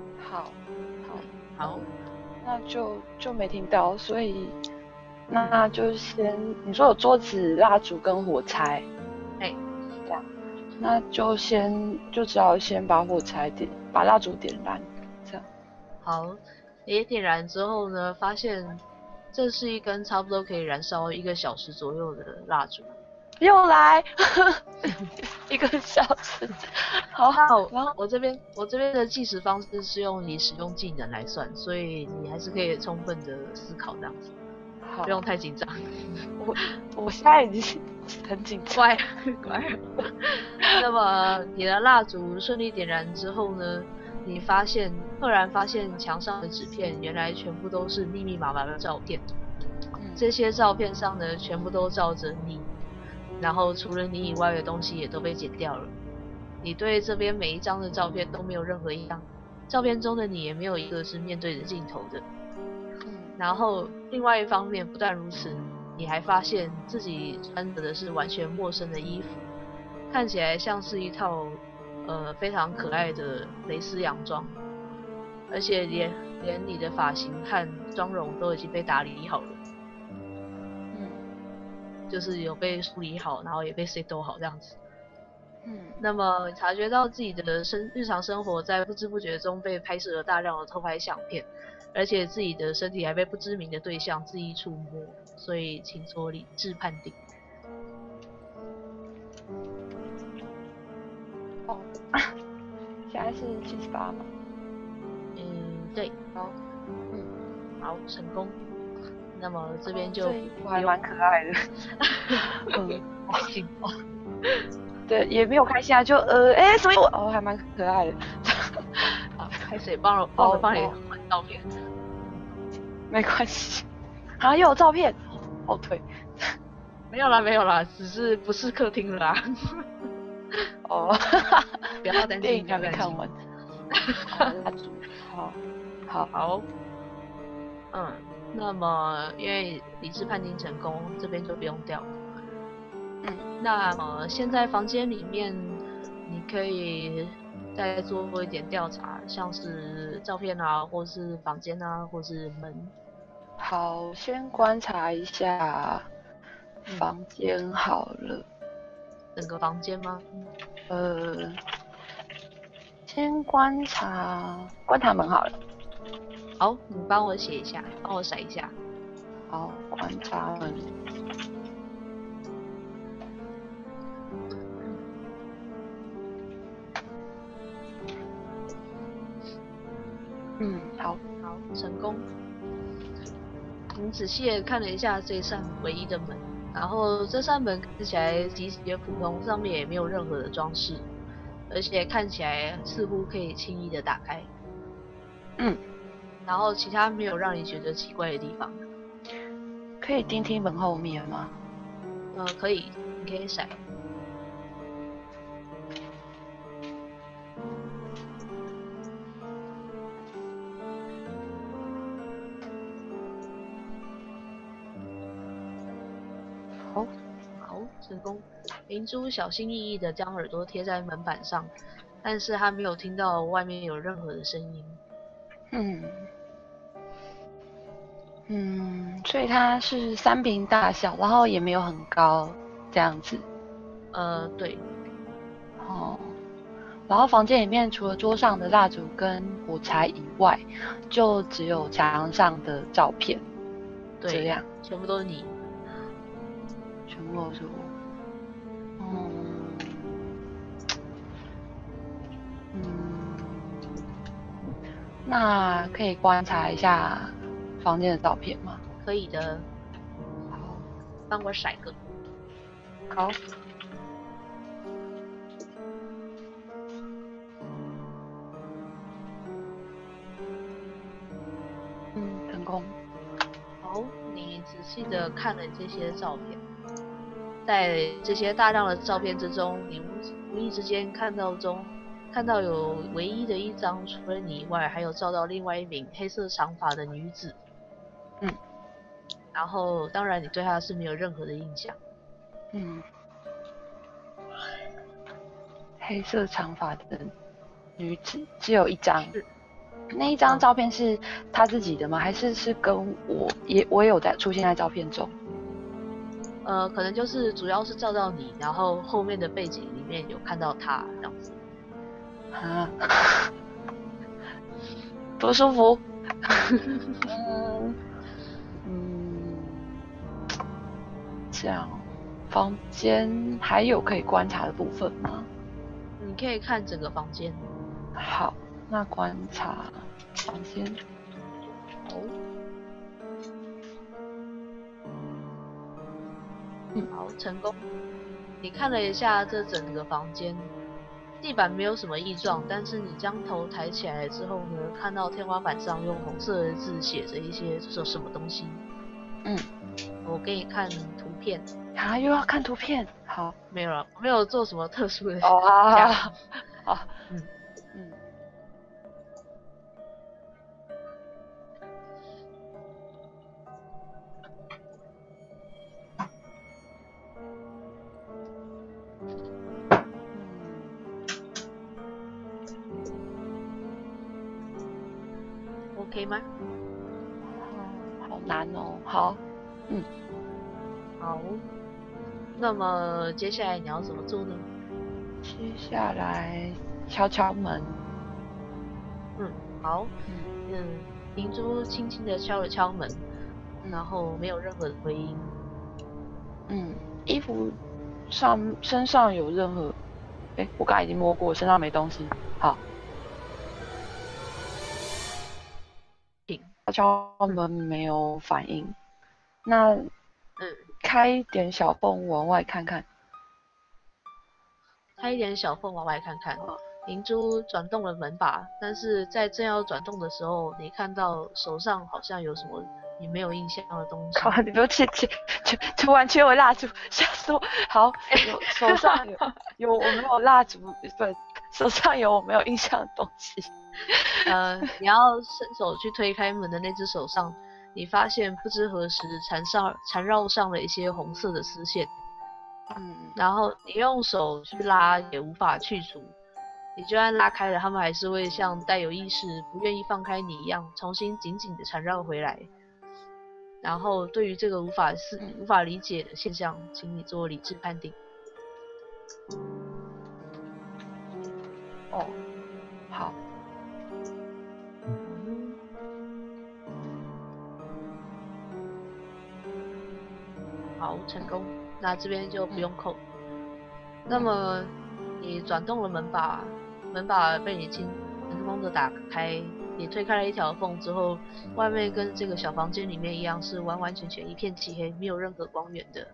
好， 那就没听到，所以那就先你说有桌子、蜡烛跟火柴，这样，那就只好先把火柴把蜡烛点燃，这样。 好，你点燃之后呢，发现这是一根差不多可以燃烧1个小时左右的蜡烛。 又来1个小时，好。 然后我这边的计时方式是用你使用技能来算，所以你还是可以充分的思考这样子，不用太紧张。 我现在已经很紧张。 乖。那么你的蜡烛顺利点燃之后呢，你赫然发现墙上的纸片原来全部都是密密麻麻的照片。这些照片上呢，全部都照着你。然后除了你以外的东西也都被剪掉了。你对这边每一张的照片都没有任何一样，照片中的你也没有一个是面对着镜头的。然后另外一方面，不但如此，你还发现自己穿着的是完全陌生的衣服，看起来像是一套非常可爱的蕾丝洋装，而且连你的发型和妆容都已经被打理好了。就是有被梳理好，然后也被 set 好这样子。那么察觉到自己的日常生活在不知不觉中被拍摄了大量的偷拍相片，而且自己的身体还被不知名的对象恣意触摸，所以请做理智判定。 现在是78吗？ 对。好，成功。那么这边就这衣服还蛮可爱的。 开心哦。 对，也没有开心啊，就什么还蛮可爱的。 好，开始帮你换照片。 没关系。又有照片，后退。 没有啦，只是不是客厅啦。 哦， 不要担心， 电影还没看完。蜡烛，好。 那么因为理智判定成功，这边就不用调。那么现在房间里面，你可以再做一点调查，像是照片啊，或是房间啊，或是门。 好，先观察一下房间好了。 整个房间吗？ 先观察门好了。 好，你帮我写一下，帮我筛一下。 好，观察门。好， 成功。你仔细的看了一下这扇唯一的门，然后这扇门看起来极其的普通，上面也没有任何的装饰，而且看起来似乎可以轻易的打开。然后其他没有让你觉得奇怪的地方。 可以听听门后面吗？ 可以，你可以闪。好，成功。明珠小心翼翼的将耳朵贴在门板上，但是他没有听到外面有任何的声音。 所以它是3坪大小，然后也没有很高，这样子。 对。 然后房间里面除了桌上的蜡烛跟火柴以外，就只有墙上的照片。 对， 这样。 全部都是你。 全部都是我。那可以观察一下房间的照片吗？ 可以的。 好， 帮我甩个。 好。成功。 好，你仔细的看了这些照片，在这些大量的照片之中，你无意之间看到有唯一的一张，除了你以外，还有照到另外一名黑色长发的女子。然后，当然你对她是没有任何的印象。 黑色长发的女子只有一张。那一张照片是她自己的吗？还是跟我也有在出现在照片中？ 可能就是主要是照到你，然后后面的背景里面有看到她这样子。 多舒服。这样，房间还有可以观察的部分吗？ 你可以看整个房间。 好，那观察房间。 好，成功。你看了一下这整个房间，地板没有什么异状，但是你将头抬起来之后呢，看到天花板上用红色的字写着一些这是什么东西。我给你看图片。 又要看图片？好， 没有了，没有做什么特殊的。 好。 OK 吗？ 好难哦。好。 好。那么接下来你要怎么做呢？ 接下来敲敲门。 好。明珠轻轻的敲了敲门，然后没有任何的回音。 衣服身上有任何？我刚才已经摸过，身上没东西。好。敲门没有反应，那开一点小缝往外看看。 开一点小缝往外看看。明珠转动了门把，但是在正要转动的时候，你看到手上好像有什么你没有印象的东西。 靠，你不要就完全有蜡烛，吓死我！好，手上有我没有蜡烛，不，手上有我没有印象的东西。 你要伸手去推开门的那只手上，你发现不知何时缠绕上了一些红色的丝线。然后你用手去拉也无法去除，你就算拉开了，他们还是会像带有意识、不愿意放开你一样，重新紧紧的缠绕回来。然后对于这个无法理解的现象，请你做理智判定。 哦，好。 好，成功。那这边就不用扣。那么你转动了门把，门把被你成功的打开，你推开了一条缝之后，外面跟这个小房间里面一样，是完完全全一片漆黑，没有任何光源的。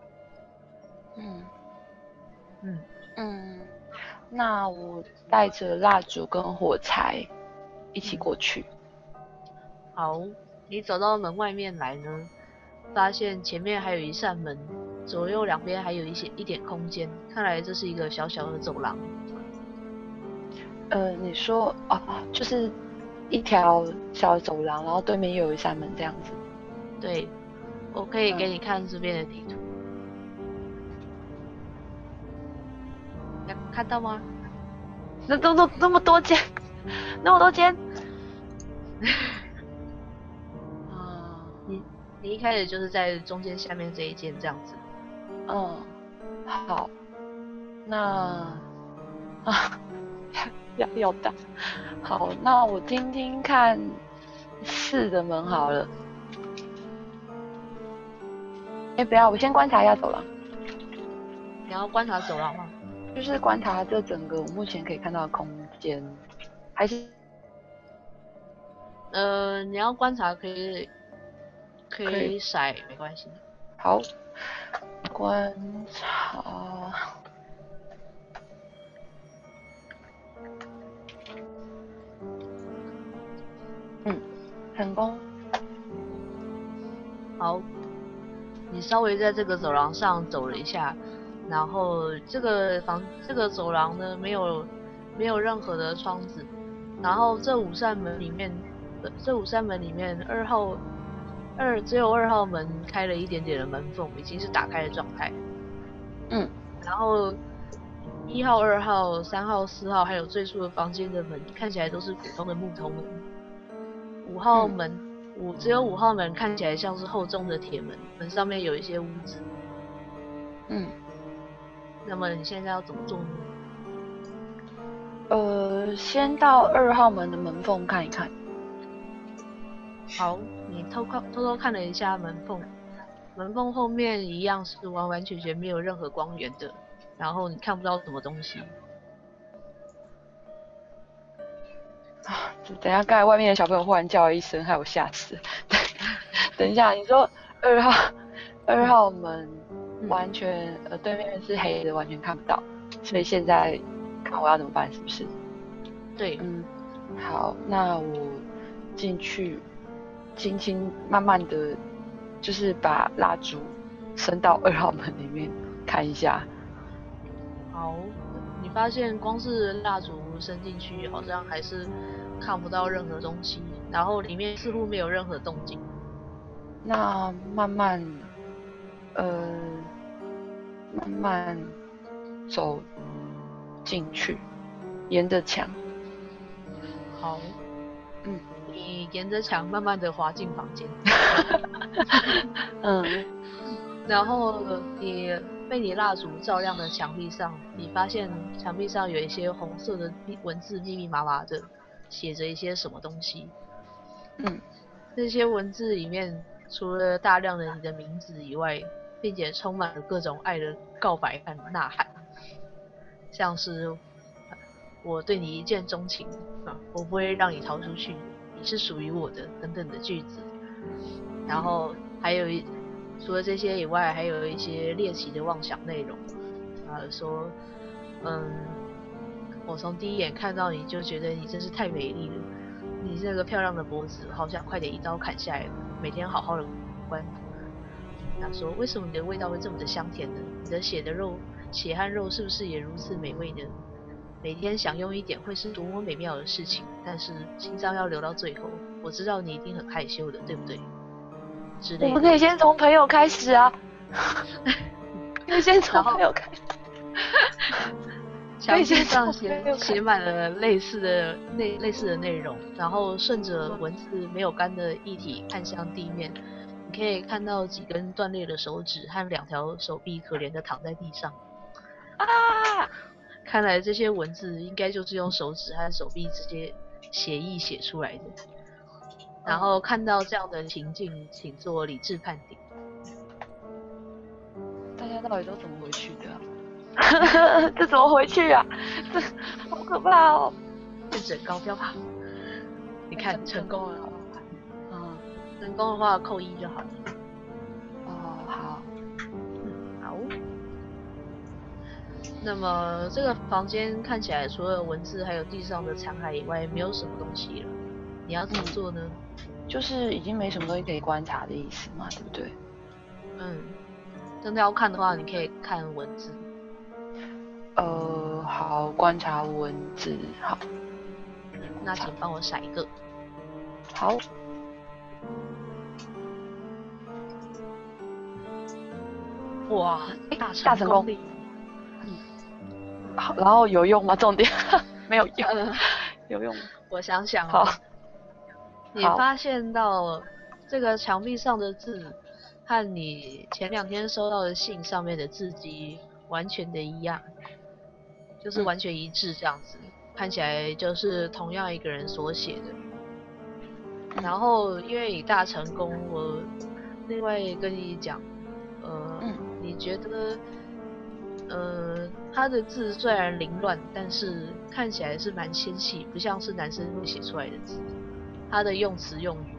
那我带着蜡烛跟火柴一起过去。 好，你走到门外面来呢，发现前面还有一扇门，左右两边还有一点空间，看来这是一个小小的走廊。 你说就是一条小走廊，然后对面又有一扇门这样子。 对，我可以给你看这边的地图。看到吗？ 那么多间，那么多间。 你一开始就是在中间下面这一间这样子。 好，那要大。好，那我听听看4的门好了。不要，我先观察一下走廊。 你要观察走廊吗？ 就是观察这整个我目前可以看到的空间，还是你要观察可以甩，没关系。 好，观察。成功。 好，你稍微在这个走廊上走了一下，然后这个走廊呢没有任何的窗子，然后这5扇门里面只有2号门开了一点点的门缝，已经是打开的状态。然后1号、2号、3号、4号还有最初的房间的门看起来都是普通的木头门。5号门只有5号门看起来像是厚重的铁门，门上面有一些污渍。那么你现在要怎么做呢？先到2号门的门缝看一看。 好，你偷偷看了一下门缝，门缝后面一样是完完全全没有任何光源的，然后你看不到什么东西。 等一下，刚才外面的小朋友忽然叫了一声，害我吓死。等一下，你说2号门完全对面是黑的，完全看不到，所以现在看我要怎么办，是不是？ 对。 好，那我进去，轻轻慢慢的，就是把蜡烛伸到2号门里面看一下。 好，你发现光是蜡烛伸进去，好像还是看不到任何东西，然后里面似乎没有任何动静。 那慢慢走进去，沿着墙。 好，你沿着墙慢慢的滑进房间。然后你被你蜡烛照亮的墙壁上，你发现墙壁上有一些红色的文字，密密麻麻的写着一些什么东西。这些文字里面除了大量的你的名字以外，并且充满了各种爱的告白和呐喊，像是我对你一见钟情我不会让你逃出去，你是属于我的等等的句子。然后还有除了这些以外，还有一些猎奇的妄想内容，说我从第一眼看到你就觉得你真是太美丽了， 你这个漂亮的脖子，好想快点一刀砍下来，每天好好的关。他说：“为什么你的味道会这么的香甜呢？你的血和肉是不是也如此美味呢？每天享用一点会是多么美妙的事情，但是心脏要留到最后。我知道你一定很害羞的，对不对？”之类的。 我们可以先从朋友开始啊，可以先从朋友开始。 墙壁上写满了类似的内容，然后顺着文字没有干的液体看向地面，你可以看到几根断裂的手指和2条手臂可怜的躺在地上。 啊！ 看来这些文字应该就是用手指和手臂直接写意写出来的。然后看到这样的情境，请做理智判定。 大家到底都怎么回去的啊？这怎么回去啊？这好可怕哦！ 认真高标吧。你看成功了。成功的话扣1就好了。 哦，好。 好。那么这个房间看起来除了文字还有地上的残骸以外，没有什么东西了。你要怎么做呢？ 就是已经没什么东西可以观察的意思嘛，对不对？ 真的要看的话，你可以看文字。 好，观察文字，好。 那请帮我甩一个。 好。 哇， 大成功。好，然后有用吗？重点没有用。有用吗？ 我想想。 好。 你发现到这个墙壁上的字和你前2天收到的信上面的字迹完全的一样，就是完全一致这样子，看起来就是同样一个人所写的。然后因为你大成功，我另外跟你讲，你觉得他的字虽然凌乱，但是看起来是蛮纤细，不像是男生会写出来的字。他的用词用语。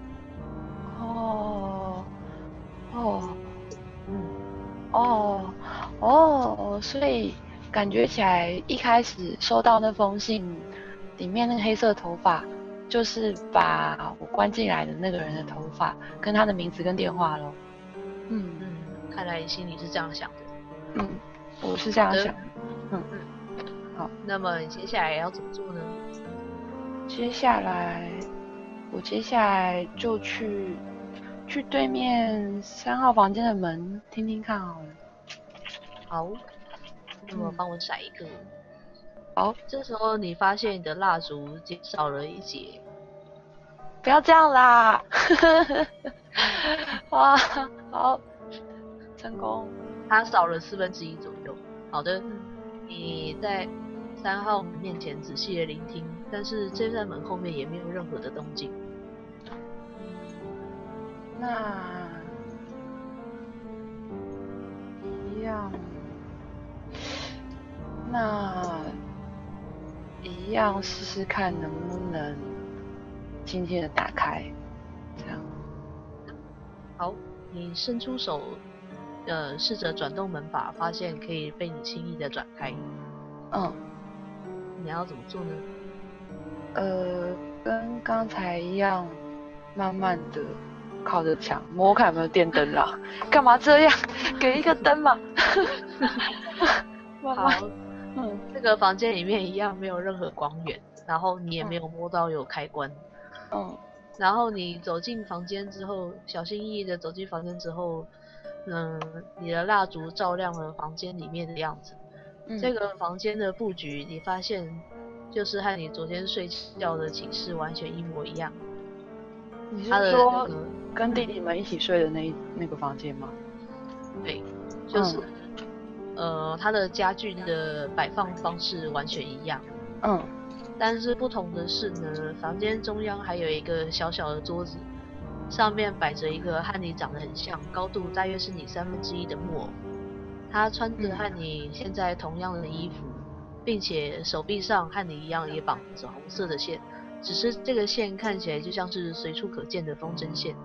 所以感觉起来一开始收到那封信里面那个黑色头发，就是把我关进来的那个人的头发，跟他的名字跟电话咯。 看来你心里是这样想的。 我是这样想的。好， 那么你接下来要怎么做呢？ 我接下来就去对面3号房间的门听听看好了。 好，那么帮我甩一个。 好， 这时候你发现你的蜡烛减少了1节。 不要这样啦！哇，好，成功。 它少了1/4左右。好的，你在3号门面前仔细的聆听，但是这扇门后面也没有任何的动静。 那一样试试看能不能轻轻的打开，这样。 好，你伸出手，试着转动门把，发现可以被你轻易的转开。你要怎么做呢？ 跟刚才一样，慢慢的靠着墙，摸看有没有电灯啦。干嘛这样？给一个灯嘛。 好，这个房间里面一样没有任何光源，然后你也没有摸到有开关。然后你走进房间之后，小心翼翼的走进房间之后，你的蜡烛照亮了房间里面的样子。这个房间的布局，你发现就是和你昨天睡觉的寝室完全一模一样。 你是说跟弟弟们一起睡的那个房间吗？ 对，就是，它的家具的摆放方式完全一样。但是不同的是呢，房间中央还有一个小小的桌子，上面摆着一个和你长得很像，高度大约是你1/3的木偶。他穿着和你现在同样的衣服，并且手臂上和你一样也绑着红色的线，只是这个线看起来就像是随处可见的风筝线。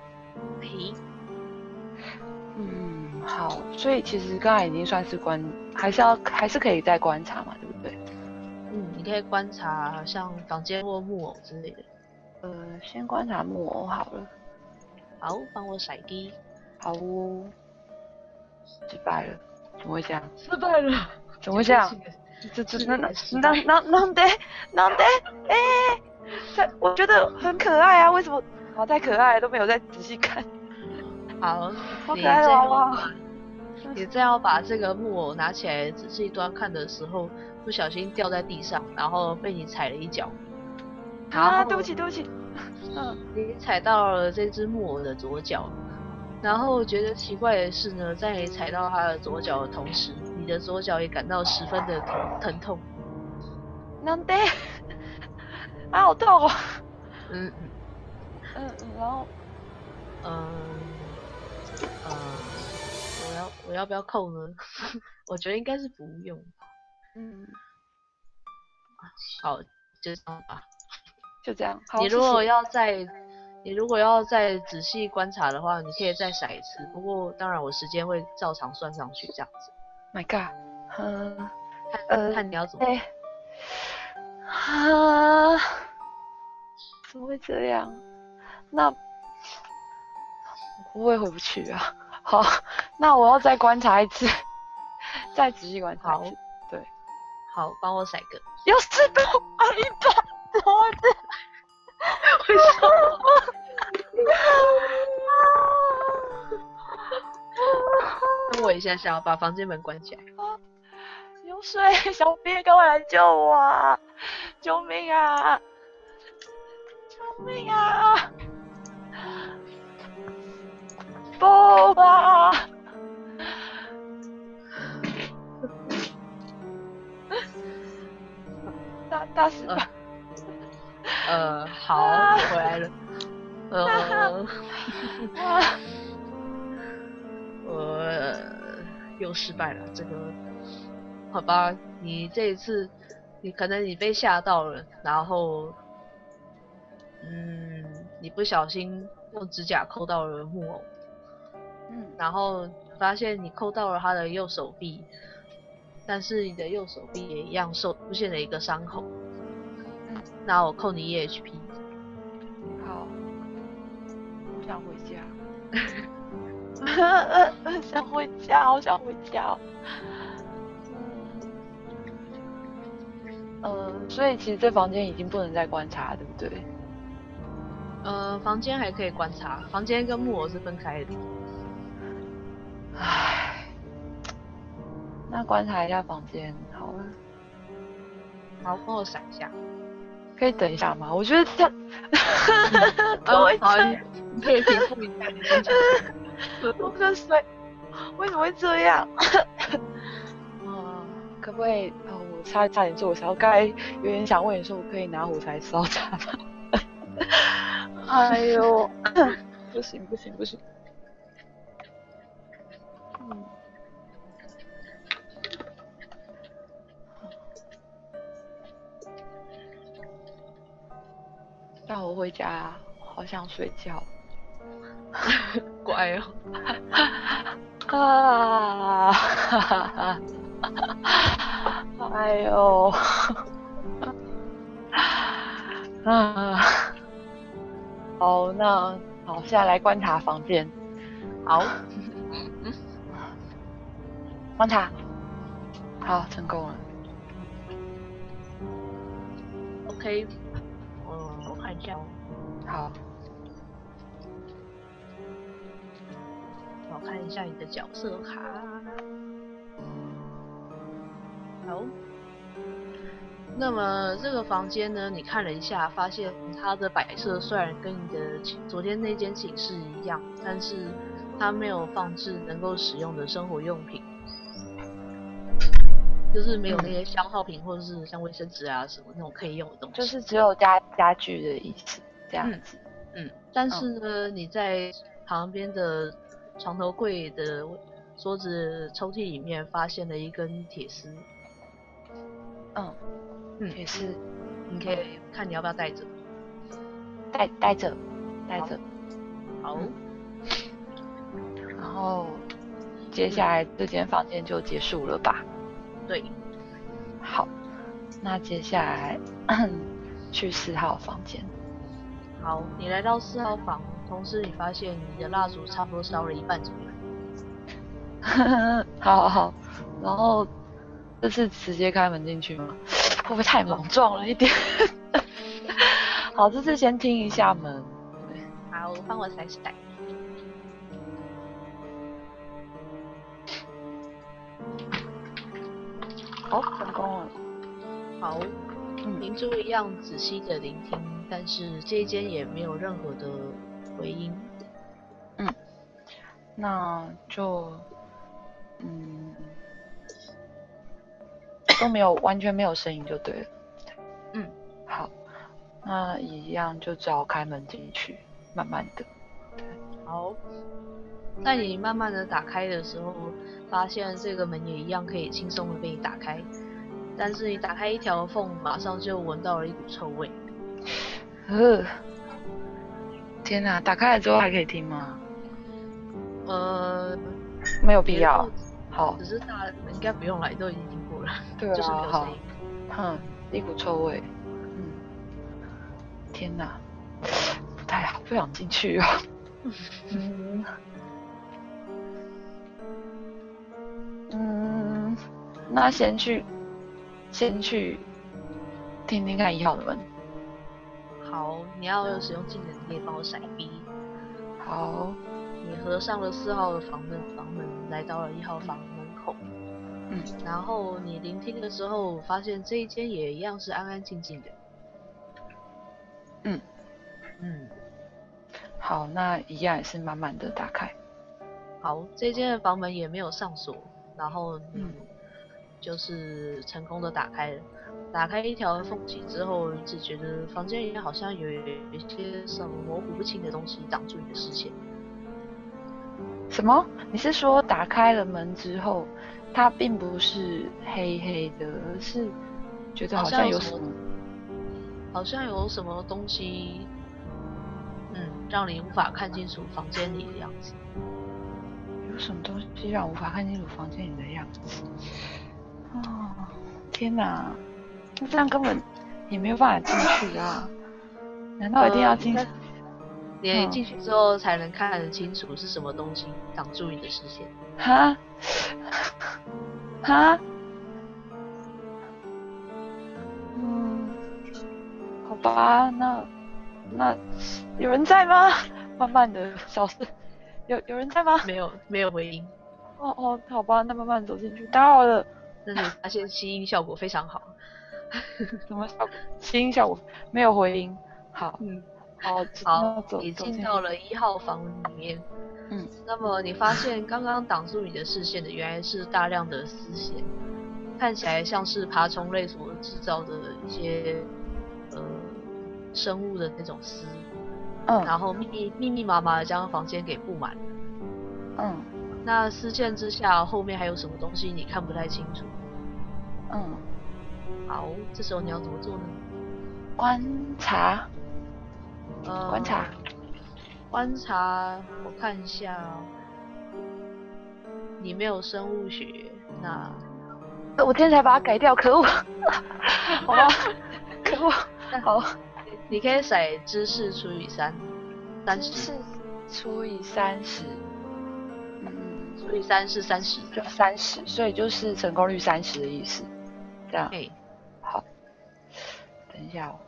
好，所以其实刚才已经算是还是可以再观察嘛，对不对？ 你可以观察像房间或木偶之类的。 先观察木偶好了。 好，帮我甩滴。 好哦。失败了，怎么会这样？ 失败了， 怎么会这样？なんで？我觉得很可爱啊，为什么？好，太可爱了，都没有再仔细看。 好， 好可爱的娃娃。 你正要把这个木偶拿起来仔细端看的时候，不小心掉在地上，然后被你踩了一脚。 啊，对不起。 你踩到了这只木偶的左脚，然后觉得奇怪的是呢，在你踩到它的左脚的同时，你的左脚也感到十分的疼痛。 なんで？啊，好痛哦！然后， 我要不要扣呢？我觉得应该是不用。好，就这样吧。 就这样。 你如果要再仔细观察的话，你可以再甩一次。不过当然我时间会照常算上去，这样子。 My God， 看你要怎么。 怎么会这样？那我不会回不去啊。好，那我要再观察一次，再仔细观察一次。对， 好，帮我甩个。 又失败一把，怎么会这样？ 为什么？等我一下下，把房间门关起来。 有水，小编赶快来救我啊！救命啊！救命啊！不啊！大失败。 好，回来了。又失败了，这个好吧，你这一次，你可能被吓到了，然后，你不小心用指甲抠到了木偶，然后发现你抠到了他的右手臂，但是你的右手臂也一样出现了一个伤口。那我扣你EHP。 好，我想回家。想回家，好想回家。所以其实这房间已经不能再观察，对不对？ 房间还可以观察，房间跟木偶是分开的。 唉，那观察一下房间好了。 好，帮我闪一下。 可以等一下吗？我觉得他， 好，你可以平复一下你先讲。 我喝水，为什么会这样？可不可以？我差点做火柴，我刚才有点想问你说，我可以拿火柴烧它吗？哎呦，不行。让我回家，好想睡觉。 乖哦。 哎呦，好，好，现在来观察房间。 好， 观察，好，成功了。 OK，我看一下。 好。 我看一下你的角色卡。好，那么这个房间呢，你看了一下，发现它的摆设虽然跟你的昨天那间寝室一样，但是它没有放置能够使用的生活用品，就是没有那些消耗品或者是像卫生纸啊什么那种可以用的东西， 就是只有家具的意思这样子。 但是呢，你在旁边的床头柜的桌子抽屉里面发现了一根铁丝。铁丝，你可以看你要不要带着。 带着。 好。 然后接下来这间房间就结束了吧？ 对。 好，那接下来去4号房间。 好，你来到4号房，同时你发现你的蜡烛差不多烧了一半左右。 好，然后这是直接开门进去吗？会不会太莽撞了一点？好，这次先听一下门。 好，帮我甩。 好，成功了。 好，明珠一样仔细的聆听，但是这一间也没有任何的回音。 那就都没有，完全没有声音就对了。好，那一样就只好开门进去，慢慢的。 好，在你慢慢的打开的时候，发现这个门也一样可以轻松的被你打开，但是你打开一条缝，马上就闻到了一股臭味。 天哪！打开了之后还可以听吗？ 没有必要。好， 只是大人应该不用来，都已经听过了。 对啊， 就是没有声音。 一股臭味。天哪，不太好，不想进去啊。那先去听听看1号的门。 好，你要使用技能，你可以帮我闪避。 好， 你合上了4号的房门，来到了1号房门口。然后你聆听的时候，发现这一间也一样是安安静静的。 好，那一样也是慢慢的打开。 好，这间的房门也没有上锁，然后就是成功的打开了。打开一条缝隙之后，只觉得房间里面好像有一些什么模糊不清的东西挡住你的视线。 什么？你是说打开了门之后，它并不是黑黑的，而是觉得好像有什么东西，让你无法看清楚房间里的样子。 有什么东西让我无法看清楚房间里的样子？天哪！那这样根本也没有办法进去啊！难道一定要进去？ 你进去之后才能看得清楚是什么东西挡住你的视线。 哈？好吧，那有人在吗？慢慢的小声，有人在吗？ 没有回音。 好吧，那慢慢走进去。打扰了。 但是你发现吸音效果非常好。 什么效果？吸音效果没有回音。好， 你进到了1号房里面。那么你发现刚刚挡住你的视线的，原来是大量的丝线，看起来像是爬虫类所制造的一些生物的那种丝。然后密密麻麻的将房间给布满了。那丝线之下，后面还有什么东西你看不太清楚。好，这时候你要怎么做呢？ 观察。 观察，我看一下。你没有生物学，那我今天才把它改掉，可恶！好吧，可恶。好， 你可以甩知识除以3， 知识除以30。 除以3是30， 就30，所以就是成功率30的意思。这样。好。等一下哦。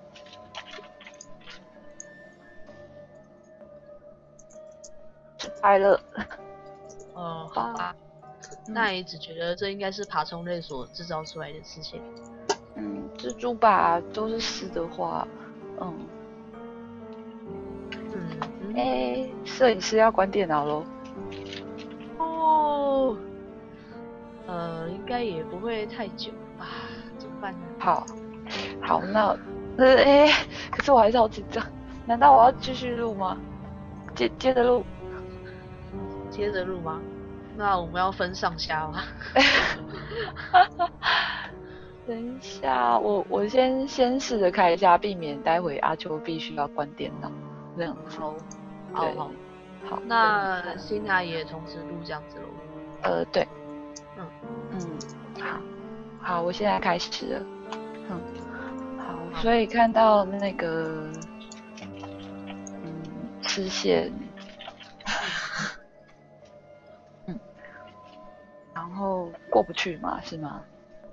失败了。 好吧。那你只觉得这应该是爬虫类所制造出来的事情。 蜘蛛吧，都是丝的话，摄影师要关电脑咯。 应该也不会太久吧？怎么办呢？ 好，那可是我还是好紧张。难道我要继续录吗？接着录。 接着录吗？那我们要分上下吗？ 等一下，我先试着开一下，避免待会阿秋必须要关电脑这样子。好， 那辛娜也同时录这样子咯。 对。 好，我现在开始了。好，所以看到那个，视线，然后过不去嘛，是吗？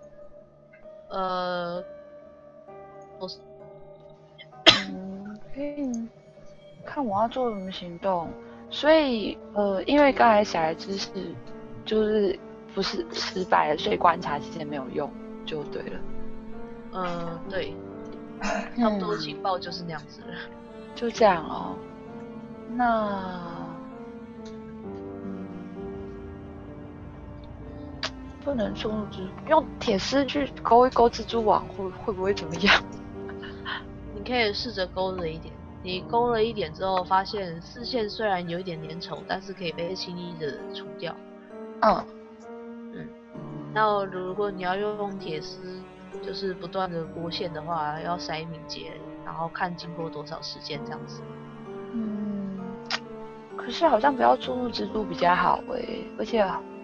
看我要做什么行动。所以因为刚才小孩知识就是不是失败了，所以观察其实没有用，就对了。 对，差不多情报就是那样子了。 就这样哦。那，不能送入蜘蛛，用铁丝去勾一勾蜘蛛网，会不会怎么样？ 你可以试着勾了一点。你勾了一点之后，发现丝线虽然有一点粘稠，但是可以被轻易的除掉。那如果你要用铁丝，就是不断的拨线的话，要筛敏捷，然后看经过多少时间这样子。 可是好像不要注入蜘蛛比较好而且，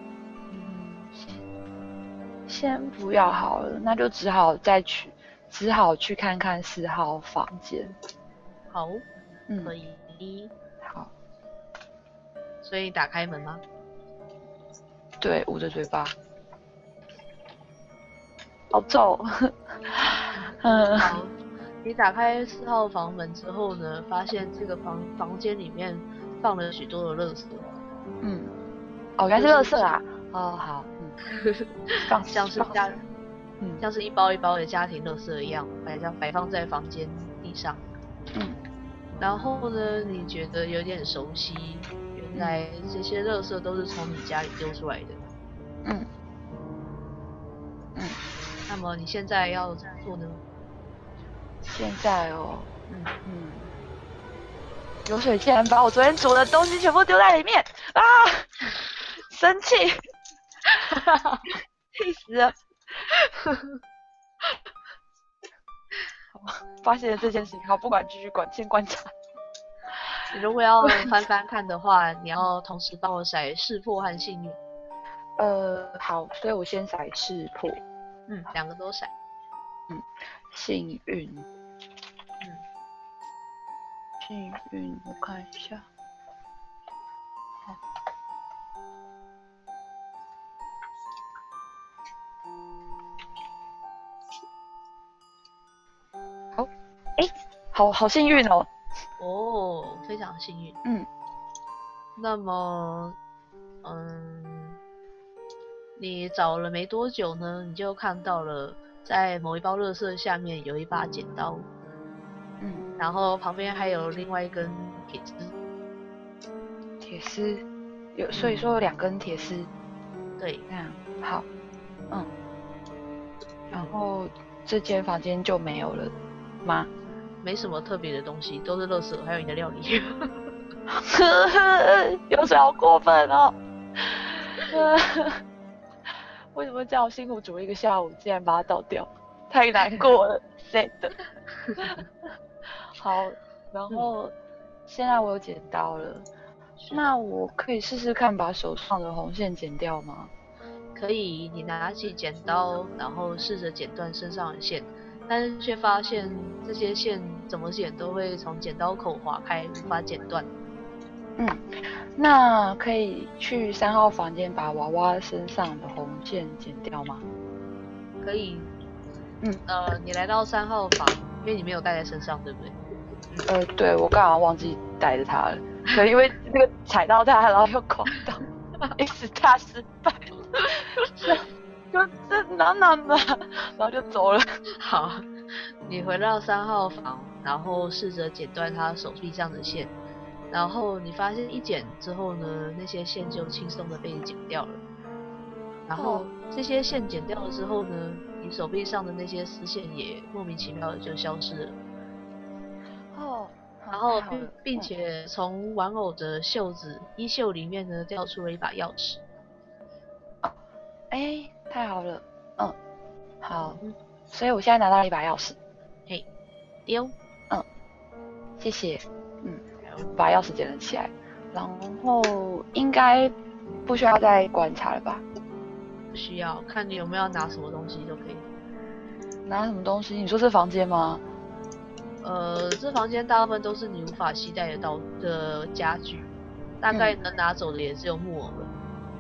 先不要好了，那就只好去看看4号房间。 好，可以。 好， 所以打开门吗？ 对，捂着嘴巴。好臭。 好，你打开4号房门之后呢，发现这个房间里面放了许多的垃圾。 原来是垃圾啊。好。 像是一包一包的家庭垃圾一样，摆放在房间地上。然后呢，你觉得有点熟悉，原来这些垃圾都是从你家里丢出来的。那么你现在要怎么做呢？ 现在流水竟然把我昨天煮的东西全部丢在里面啊！生气，气死了！发现了这件事情，好，不管继续先观察。 你如果要翻翻看的话，你要同时帮我骰识破和幸运。 好，所以我先骰识破。 两个都骰。 幸运。幸运，我看一下。好，好幸运哦。 非常幸运。那么，你找了没多久呢，你就看到了在某一包垃圾下面有一把剪刀。然后旁边还有另外一根铁丝。 铁丝有，所以说有2根铁丝。 对， 这样好。然后这间房间就没有了吗？ 没什么特别的东西，都是垃圾，还有你的料理。 有水好过分哦！为什么这样辛苦煮了1个下午，竟然把它倒掉？太难过了，谁的？好，然后现在我有剪刀了，那我可以试试看把手上的红线剪掉吗？ 可以，你拿起剪刀，然后试着剪断身上的线，但是却发现这些线怎么剪都会从剪刀口划开，无法剪断。 那可以去3号房间把娃娃身上的红线剪掉吗？ 可以。你来到3号房，因为你没有带在身上，对不对？ 对，我刚好忘记带着它了。对，因为那个踩到它，然后又狂到，一直大失败，就这哪，然后就走了。 好，你回到3号房，然后试着剪断他手臂上的线，然后你发现一剪之后呢，那些线就轻松的被剪掉了。然后这些线剪掉了之后呢，你手臂上的那些丝线也莫名其妙的就消失了。然后并且从玩偶的衣袖里面呢掉出了一把钥匙。 太好了。好，所以我现在拿到了一把钥匙。 丢。 谢谢。把钥匙捡了起来，然后应该不需要再观察了吧？ 不需要，看你有没有拿什么东西都可以。 拿什么东西？你说这房间吗？ 这房间大部分都是你无法携带的家具，大概能拿走的也只有木偶了。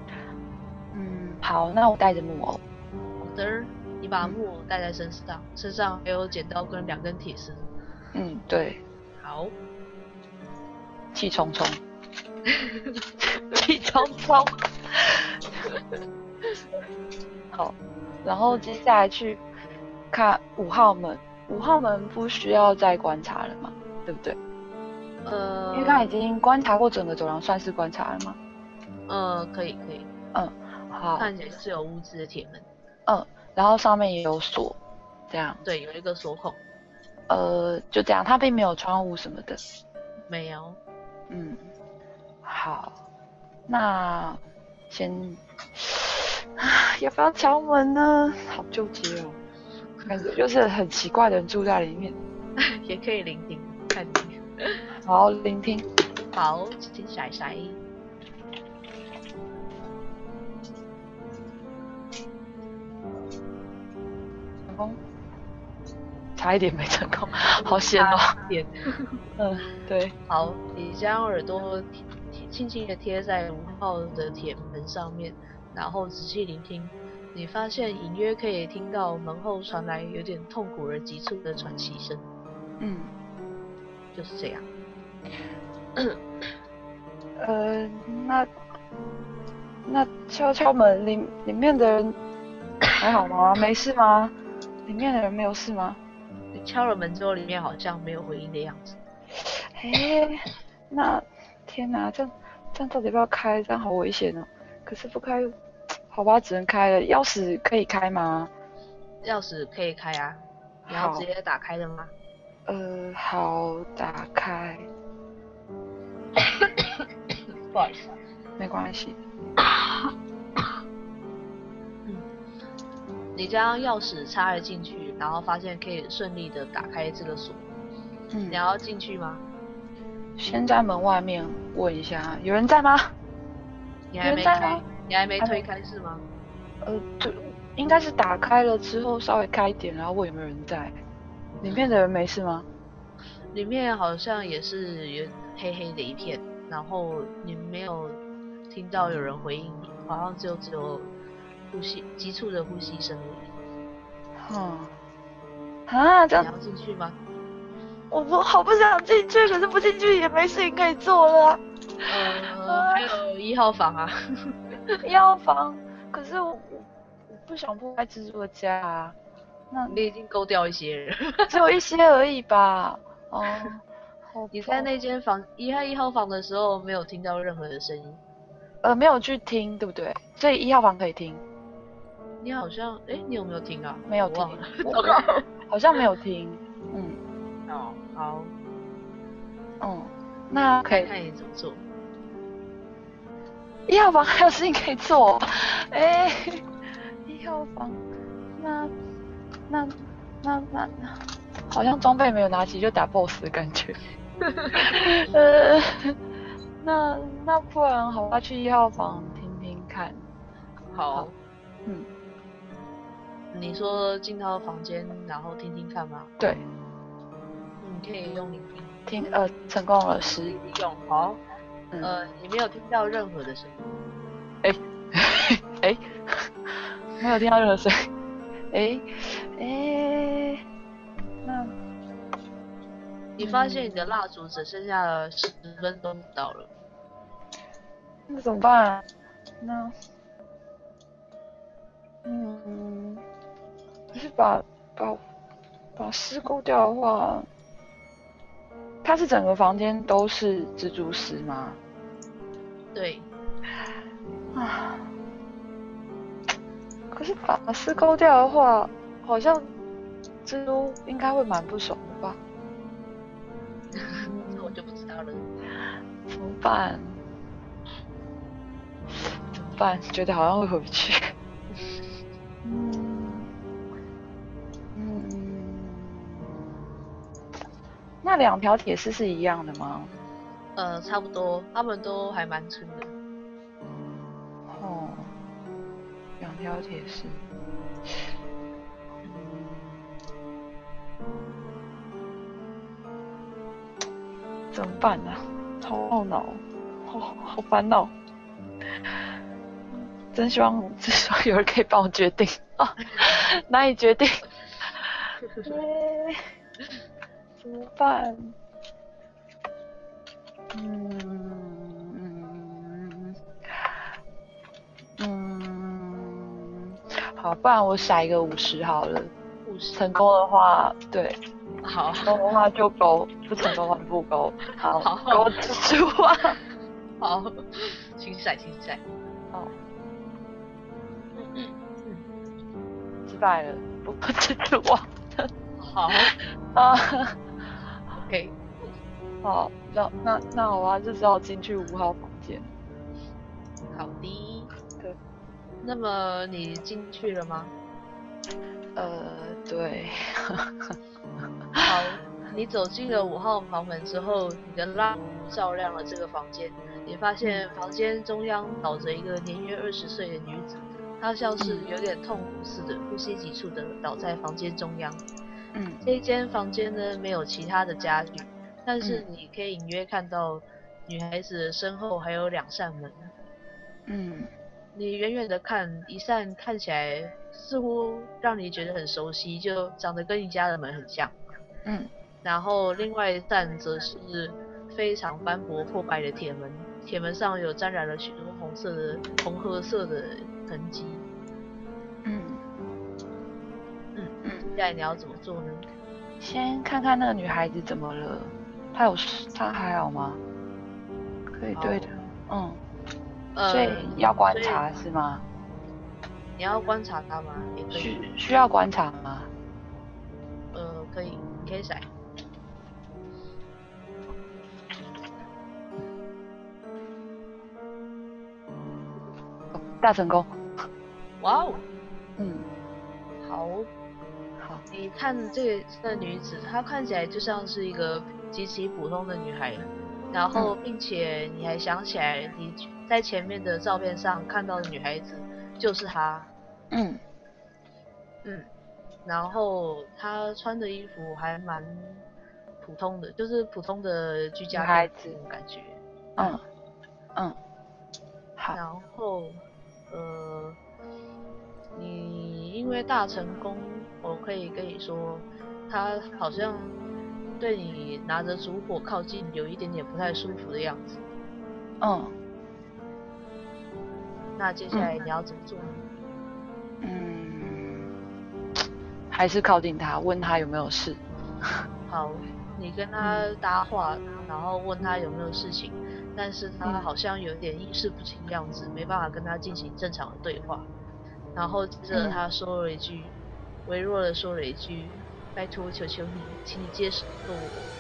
好，那我带着木偶。 好的，你把木偶带在身上，身上还有剪刀跟2根铁丝。 对。 好。 气冲冲。气冲冲。好，然后接下来去看5号门。5号门不需要再观察了嘛，对不对？因为他已经观察过整个走廊，算是观察了吗？ 可以。 好。 看起来就是有屋子的铁门。 然后上面也有锁，这样。 对，有一个锁孔。 就这样，它并没有窗户什么的。 没有。 好，那先要不要敲门呢？好纠结哦，感觉就是很奇怪的人住在里面。 也可以聆听，看你。 好，聆听。 好，请甩甩。 成功。差一点没成功，好险哦。对。 好，你将耳朵轻轻的贴在5号的铁门上面，然后仔细聆听。你发现隐约可以听到门后传来有点痛苦而急促的喘息声。就是这样。 那敲敲门，里面的人还好吗？没事吗？里面的人没有事吗？ 你敲了门之后，里面好像没有回应的样子。 那天哪，这样到底要不要开？这样好危险哦。可是不开，好吧，只能开了。钥匙可以开吗？ 钥匙可以开啊。你要直接打开的吗？ 好，打开。 不好意思。 没关系。 你将钥匙插了进去，然后发现可以顺利的打开这个锁。你要进去吗？ 先在门外面问一下，有人在吗？ 你还没开？你还没推开是吗？ 对，应该是打开了之后稍微开一点，然后问有没有人在。里面的人没事吗？ 里面好像也是有黑黑的一片，然后你没有听到有人回应你，好像只有呼吸急促的呼吸声而已。 这样你要进去吗？ 我好不想进去，可是不进去也没事情可以做了。 还有1号房啊。 1号房，可是我不想破坏蜘蛛的家啊。那你已经勾掉一些了。 只有一些而已吧。 你在那间房1号房的时候没有听到任何的声音。 没有去听，对不对？所以1号房可以听。 你好像，你有没有听啊？ 没有听， 糟糕， 好像没有听。 好。 那可以看你怎么做。 1号房还有事情可以做。1号房，那，好像装备没有拿齐就打 BOSS 的感觉。那不然好吧，去1号房听听看。 好。你说进到房间，然后听听看吗？ 对。 可以用聆听。成功了10。 用好。你没有听到任何的声音。 没有听到任何声音。那你发现你的蜡烛只剩下了10分钟不到了。 那怎么办啊？就是把丝勾掉的话，它是整个房间都是蜘蛛丝吗？ 对。 可是把丝勾掉的话，好像蜘蛛应该会蛮不爽的吧？ 这我就不知道了。 怎么办？觉得好像会回不去。那2条铁丝是一样的吗？ 差不多，它们都还蛮粗的。 2 条铁丝。怎么办呢？好懊恼，好烦恼。真希望有人可以帮我决定啊！难以决定。怎么办？好，不然我撒一个50好了。 50 成功的话，对。 好。 成功的话就勾，不成功的话不勾。好，勾蜘蛛网。 好，请骰。 好。失败了，不过蜘蛛网。 好。OK。 好，那我就只好进去5号房间。 好的。 对。 那么你进去了吗？ 对。 好，你走进了5号房门之后，你的蜡烛照亮了这个房间。你发现房间中央倒着一个年约20岁的女子，她像是有点痛苦似的，呼吸急促的倒在房间中央。这一间房间呢没有其他的家具，但是你可以隐约看到女孩子的身后还有2扇门。你远远的看，一扇看起来似乎让你觉得很熟悉，就长得跟你家的门很像。然后另外一扇则是非常斑驳破败的铁门，铁门上有沾染了许多红褐色的痕迹。接下来你要怎么做呢？ 先看看那个女孩子怎么了，她还好吗？可以对的。所以要观察是吗？ 你要观察她吗？也可以。 需要观察吗？ 可以，你可以骰。 大成功。 哇哦。好。你看这个女子，她看起来就像是一个极其普通的女孩，然后并且你还想起来你在前面的照片上看到的女孩子就是她。然后她穿的衣服还蛮普通的，就是普通的居家孩子那种感觉。 好。 然后你因为大成功，我可以跟你说，他好像对你拿着烛火靠近有一点点不太舒服的样子。那接下来你要怎么做呢？ 还是靠近他，问他有没有事。 好，你跟他搭话，然后问他有没有事情，但是他好像有点意识不清的样子，没办法跟他进行正常的对话。然后接着他说了一句，微弱的说了一句：“拜托，求求你，请你接受我。”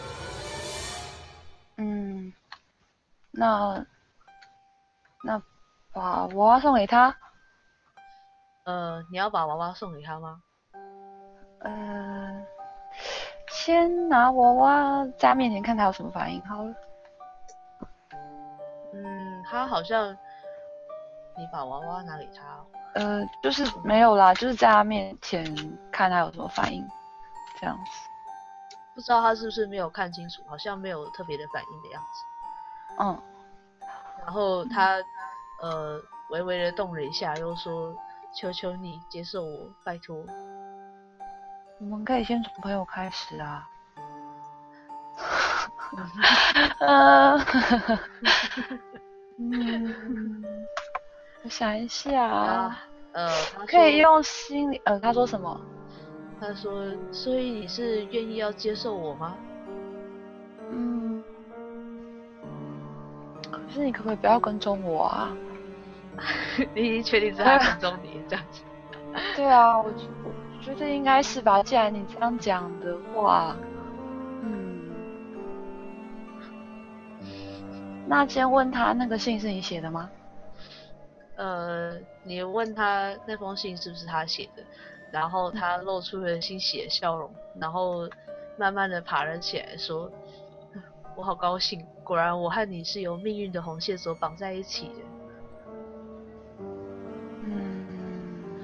那把娃娃送给他。 你要把娃娃送给他吗？ 先拿娃娃在他面前看他有什么反应好了。 他好像你把娃娃拿给他。 就是没有啦，就是在他面前看他有什么反应，这样子。 不知道他是不是没有看清楚，好像没有特别的反应的样子。然后他微微的动了一下，又说：“求求你接受我，拜托。” 我们可以先从朋友开始啊。我想一下。可以用心理。他说什么？ 他说：“所以你是愿意要接受我吗？” 可是你可不可以不要跟踪我啊？ 你已经确定是他跟踪你这样子？ 对啊，我觉得应该是吧。既然你这样讲的话，那先问他那个信是你写的吗？ 你问他那封信是不是他写的，然后他露出了欣喜的笑容，然后慢慢的爬了起来，说：“我好高兴，果然我和你是由命运的红线所绑在一起的。”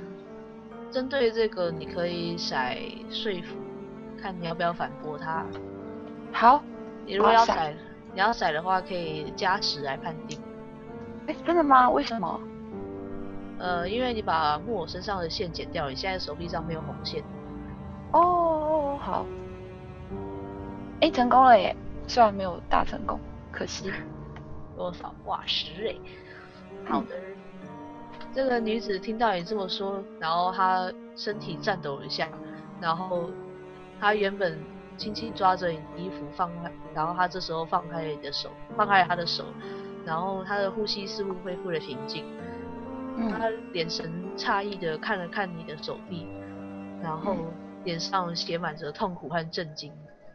针对这个，你可以甩说服，看你要不要反驳他。 好， 你如果要甩，你要甩的话，可以加10来判定。 哎，真的吗？为什么？ 因为你把木偶身上的线剪掉了，你现在手臂上没有红线。 哦，好。哎，成功了耶！虽然没有大成功，可惜。 多少？哇，10哎。好的。这个女子听到你这么说，然后她身体颤抖了一下，然后她原本轻轻抓着你的衣服放开，然后她这时候放开了你的手，放开了她的手，然后她的呼吸似乎恢复了平静。她眼神诧异的看了看你的手臂，然后脸上写满着痛苦和震惊。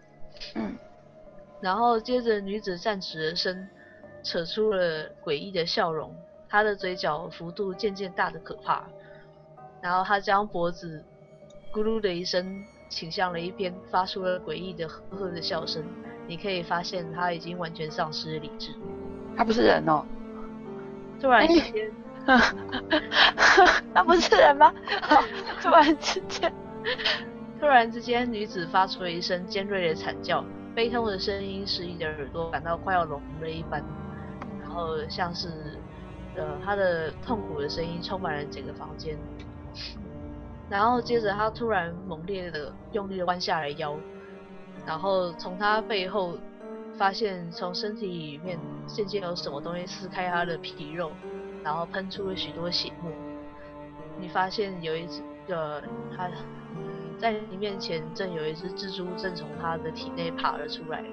然后接着女子站直了身，扯出了诡异的笑容，她的嘴角幅度渐渐大得可怕。然后她将脖子咕噜的一声倾向了一边，发出了诡异的呵呵的笑声。你可以发现她已经完全丧失了理智。 她不是人哦。 突然之间， 她不是人吗？ 突然之间，女子发出了一声尖锐的惨叫，悲痛的声音使你的耳朵感到快要聋了一般，然后像是，她的痛苦的声音充满了整个房间。然后接着，她突然猛烈的、用力的弯下了腰，然后从她背后发现，从身体里面渐渐有什么东西撕开她的皮肉，然后喷出了许多血沫。你发现有一只她。在你面前正有一只蜘蛛正从他的体内爬了出来。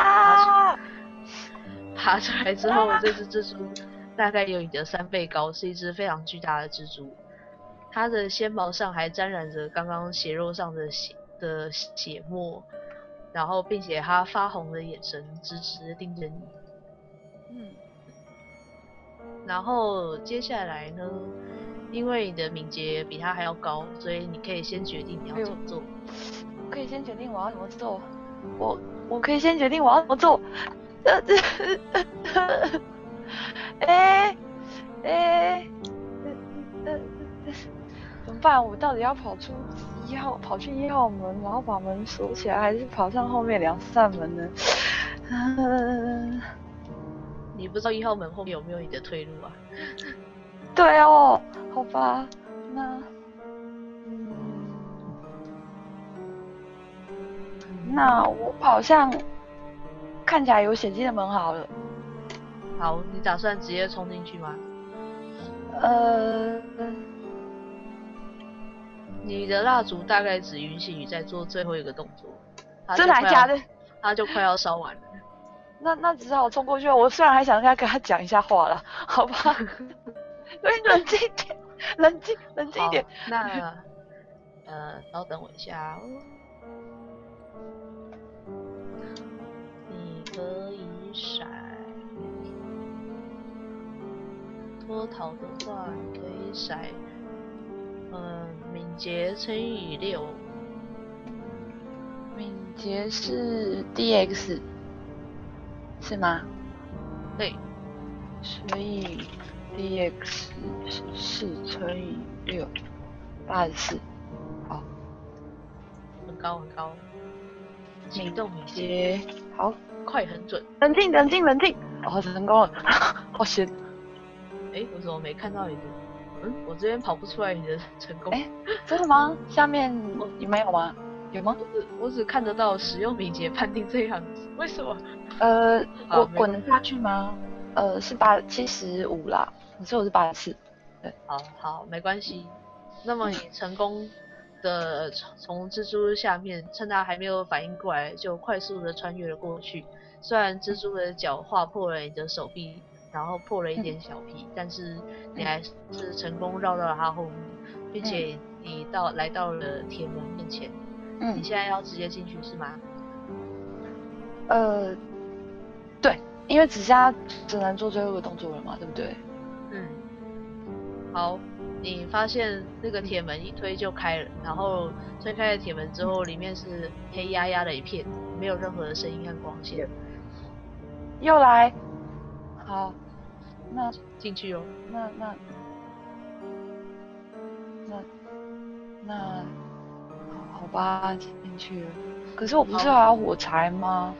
爬出来之后，这只蜘蛛大概有你的3倍高，是一只非常巨大的蜘蛛。它的纤毛上还沾染着刚刚血肉上的血沫，然后并且它发红的眼神直直的盯着你。然后接下来呢？因为你的敏捷比他还要高，所以你可以先决定你要怎么做。 我可以先决定我要怎么做。我可以先决定我要怎么做。怎么办？我到底要跑去1号门，然后把门锁起来，还是跑上后面2扇门呢？ 你不知道1号门后面有没有你的退路啊？ 对哦，好吧，那我跑向看起来有血迹的门好了。 好，你打算直接冲进去吗？你的蜡烛大概只允许你再做最后一个动作。 真的还假的？ 它就快要烧完了。 那只好冲过去。我虽然还想跟他讲一下话了，好吧。冷静一点，冷静一点。 那稍等我一下哦。你可以甩脱逃的话，你可以甩敏捷乘以6。 敏捷是 DX 是吗？ 对， 所以 DX 是4乘以6，84。好， 很高很高。行动敏捷，好， 快很准。 冷静。哦，成功了，好险。 我怎么没看到你的？我这边跑不出来你的成功。 真的吗？下面你没有吗？有吗？ 我只看得到使用敏捷判定这样子，为什么？ 我滚得下去吗？是75啦，所以我是84。对， 好，没关系。那么你成功的从蜘蛛下面，趁它还没有反应过来，就快速的穿越了过去。虽然蜘蛛的脚划破了你的手臂，然后破了一点小皮，但是你还是成功绕到了它后面，并且你来到了铁门面前。你现在要直接进去是吗？ 对，因为只能做最后一个动作了嘛，对不对？ 好，你发现那个铁门一推就开了，然后推开了铁门之后，里面是黑压压的一片，没有任何的声音和光线。 又来，好，那进去哦。 那好吧，进去了。可是我不是还要火柴吗？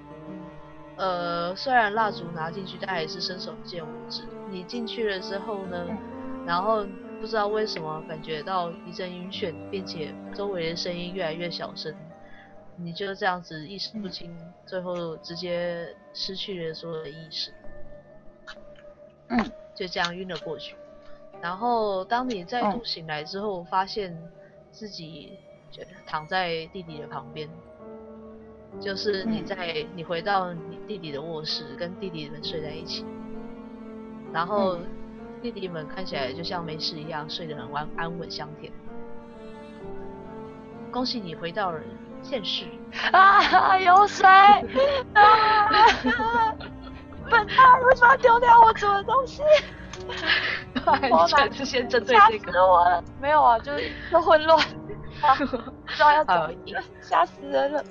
虽然蜡烛拿进去，但还是伸手不见五指。你进去了之后呢，然后不知道为什么感觉到一阵晕眩，并且周围的声音越来越小声，你就这样子意识不清，最后直接失去了所有的意识。就这样晕了过去。然后当你再度醒来之后，发现自己躺在弟弟的旁边。就是你回到你弟弟的卧室，跟弟弟们睡在一起，然后弟弟们看起来就像没事一样，睡得很安稳香甜。恭喜你回到了现实啊！有水！笨蛋，为什么要丢掉我煮的东西？ 你是先针对这个？ 吓死我了！没有啊，就是混乱，不知道要怎么，吓死人了。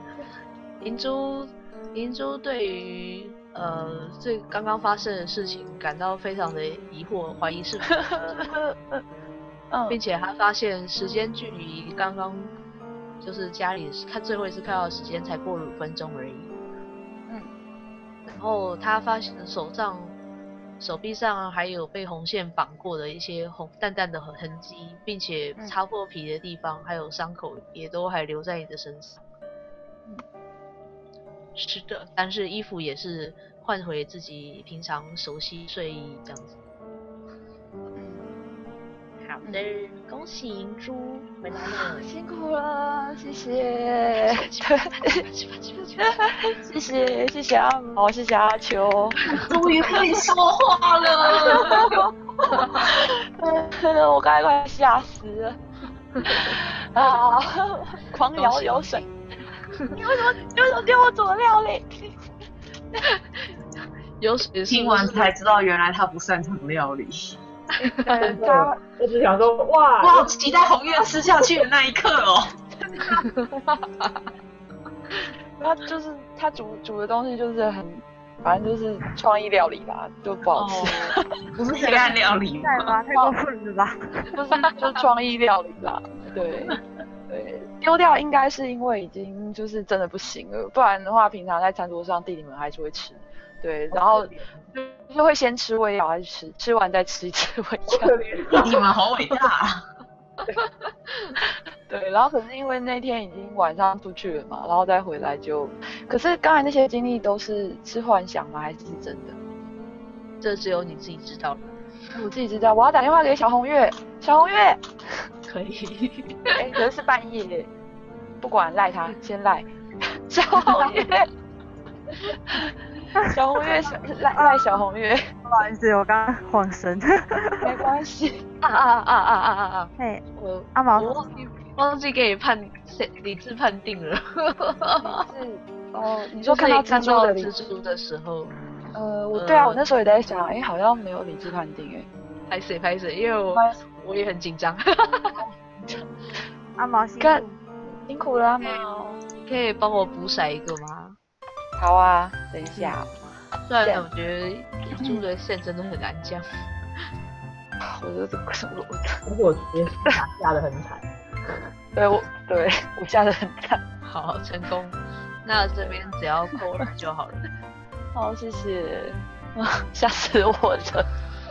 银珠对于这刚刚发生的事情感到非常的疑惑，怀疑是否并且他发现时间距离刚刚就是家里看最后一次看到的时间才过了5分钟而已。然后他发现手臂上还有被红线绑过的一些淡淡的痕迹，并且擦破皮的地方还有伤口也都还留在你的身上。是的，但是衣服也是换回自己平常熟悉睡衣这样子。好的，恭喜银珠回来了， 辛苦了，谢谢。谢谢阿毛，谢谢阿秋， 终于可以说话了。 我刚才快吓死了啊！狂摇有水。你为什么丢我煮的料理？ 有水听完才知道，原来他不擅长料理。 我只想说，哇， 我好期待红月吃下去的那一刻哦。 他就是他煮的东西就是反正就是创意料理吧，就不好吃。 不是黑暗料理吗？太过分了吧？ 不是，就创意料理啦。对。丢掉应该是因为已经就是真的不行了，不然的话平常在餐桌上弟弟们还是会吃。对，然后就会先吃胃药，还是吃完再吃一次胃药。弟弟们好伟大。 对，然后可是因为那天已经晚上出去了嘛，然后再回来就，可是刚才那些经历都是幻想吗？还是真的？ 这只有你自己知道了。 我自己知道，我要打电话给小红月。小红月， 可以。 可是半夜，不管赖他，先赖。小红月，小红月赖小红月。 不好意思，我刚刚晃神。 没关系。 嘿， 阿毛，我忘记给你理智判定了。 你说看到蜘蛛的时候。 对啊，我那时候也在想，好像没有理智判定拍谁，因为我也很紧张。 阿毛辛苦了，阿毛， 你可以帮我补骰一个吗？ 好啊，等一下。 虽然我觉得银珠的线真的很难降。 我觉得这个什么？ 我觉得下得很惨。 对我下得很惨。 好，成功。那这边只要扣2就好了。 好，谢谢。吓死我了。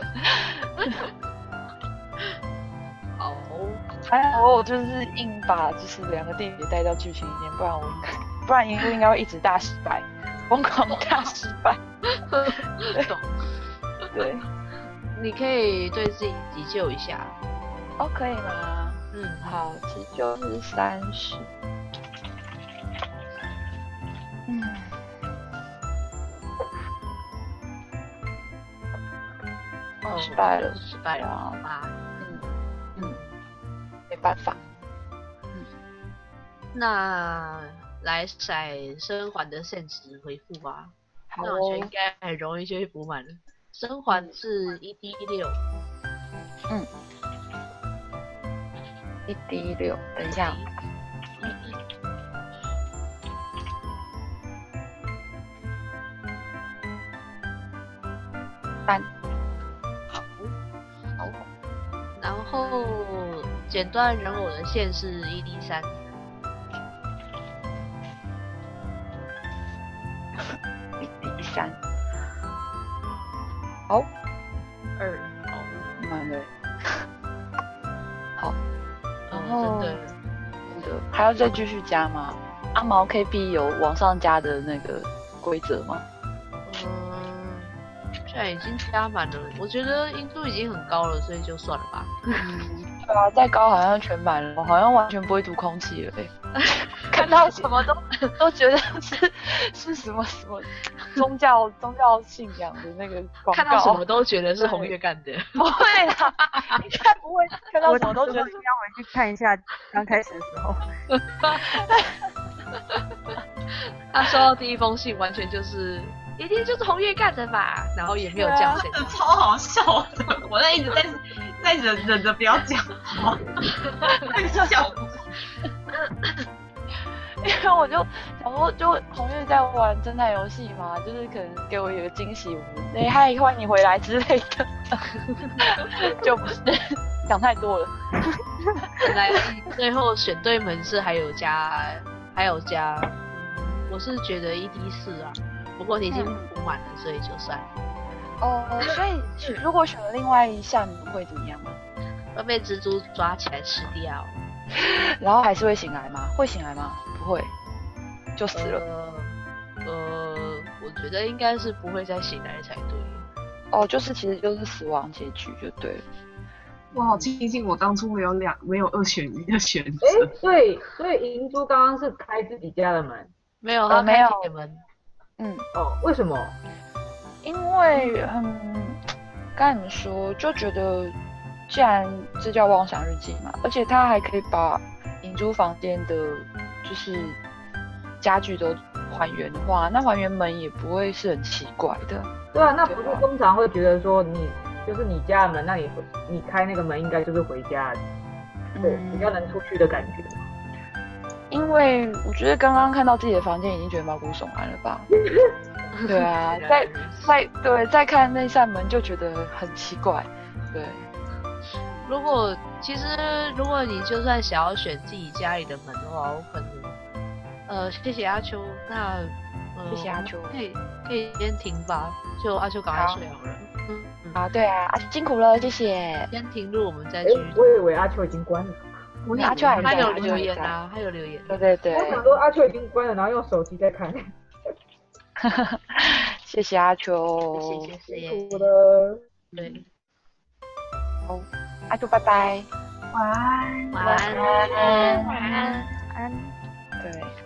好， 还好我就是硬把就是2个弟弟带到剧情里面，不然银珠应该会一直大失败，疯狂大失败。 懂。 对， 你可以对自己急救一下。 哦，可以吗？好，急救是30。失败了，好吧。没办法。 那来骰生还的现值回复吧。 好那我觉得应该很容易就会补满了。生还是1D6。 1D6，等一下。 3。好。然后剪断人偶的线是1D3。 1D3。好。 2。好。 慢了。好。然针后对。 还要再继续加吗？阿毛 KP 有往上加的那个规则吗？ 现在已经加满了，我觉得音度已经很高了，所以就算了吧。 对啊，再高好像全满了，好像完全不会读空气了看到什么都觉得是什么宗教信仰的那个广告， 看到什么都觉得是红月干的。 不会啦，应该不会看到什么都觉得。 要回去看一下刚开始的时候。 他收到第一封信，完全就是一定就是红月干的吧，然后也没有这样写， 超好笑的，我一直在忍着不要讲话，太笑了。 因为我就想说，就红月在玩侦探游戏嘛，就是可能给我一个惊喜，嗨，欢迎你回来之类的，就不是想太多了。 原来最后选对门市还有加，我是觉得1D4啊，不过你已经补满了，所以就算。 所以如果选了另外一项，你们会怎么样吗？ 会被蜘蛛抓起来吃掉。 然后还是会醒来吗？会醒来吗？不会，就死了。 我觉得应该是不会再醒来才对。 其实就是死亡结局就对了。 我好庆幸我当初没有2选1的选择。 所以银珠刚刚是开自己家的门？ 没有，他开铁门。 为什么？ 因为该怎么说，就觉得既然这叫妄想日记嘛，而且他还可以把银珠房间的就是家具都还原的话，那还原门也不会是很奇怪的。 对啊，那不是通常会觉得说你就是你家的门，那你开那个门应该就是回家，对，比较能出去的感觉。 因为我觉得刚刚看到自己的房间已经觉得毛骨悚然了吧？对啊，再看那扇门就觉得很奇怪。对， 如果你就算想要选自己家里的门的话，我可能谢谢阿秋，那谢谢阿秋， 可以先停吧，就阿秋赶快睡好了。 好，对啊，辛苦了，谢谢。 先停录，我们再继续。 我以为阿秋已经关了。 阿秋还他有留言啊，他有留言。 对。 我想说阿秋已经关了，然后用手机在看。 谢谢阿秋， 谢谢。 辛苦了。 对。 好，阿秋拜拜。 晚安。 对。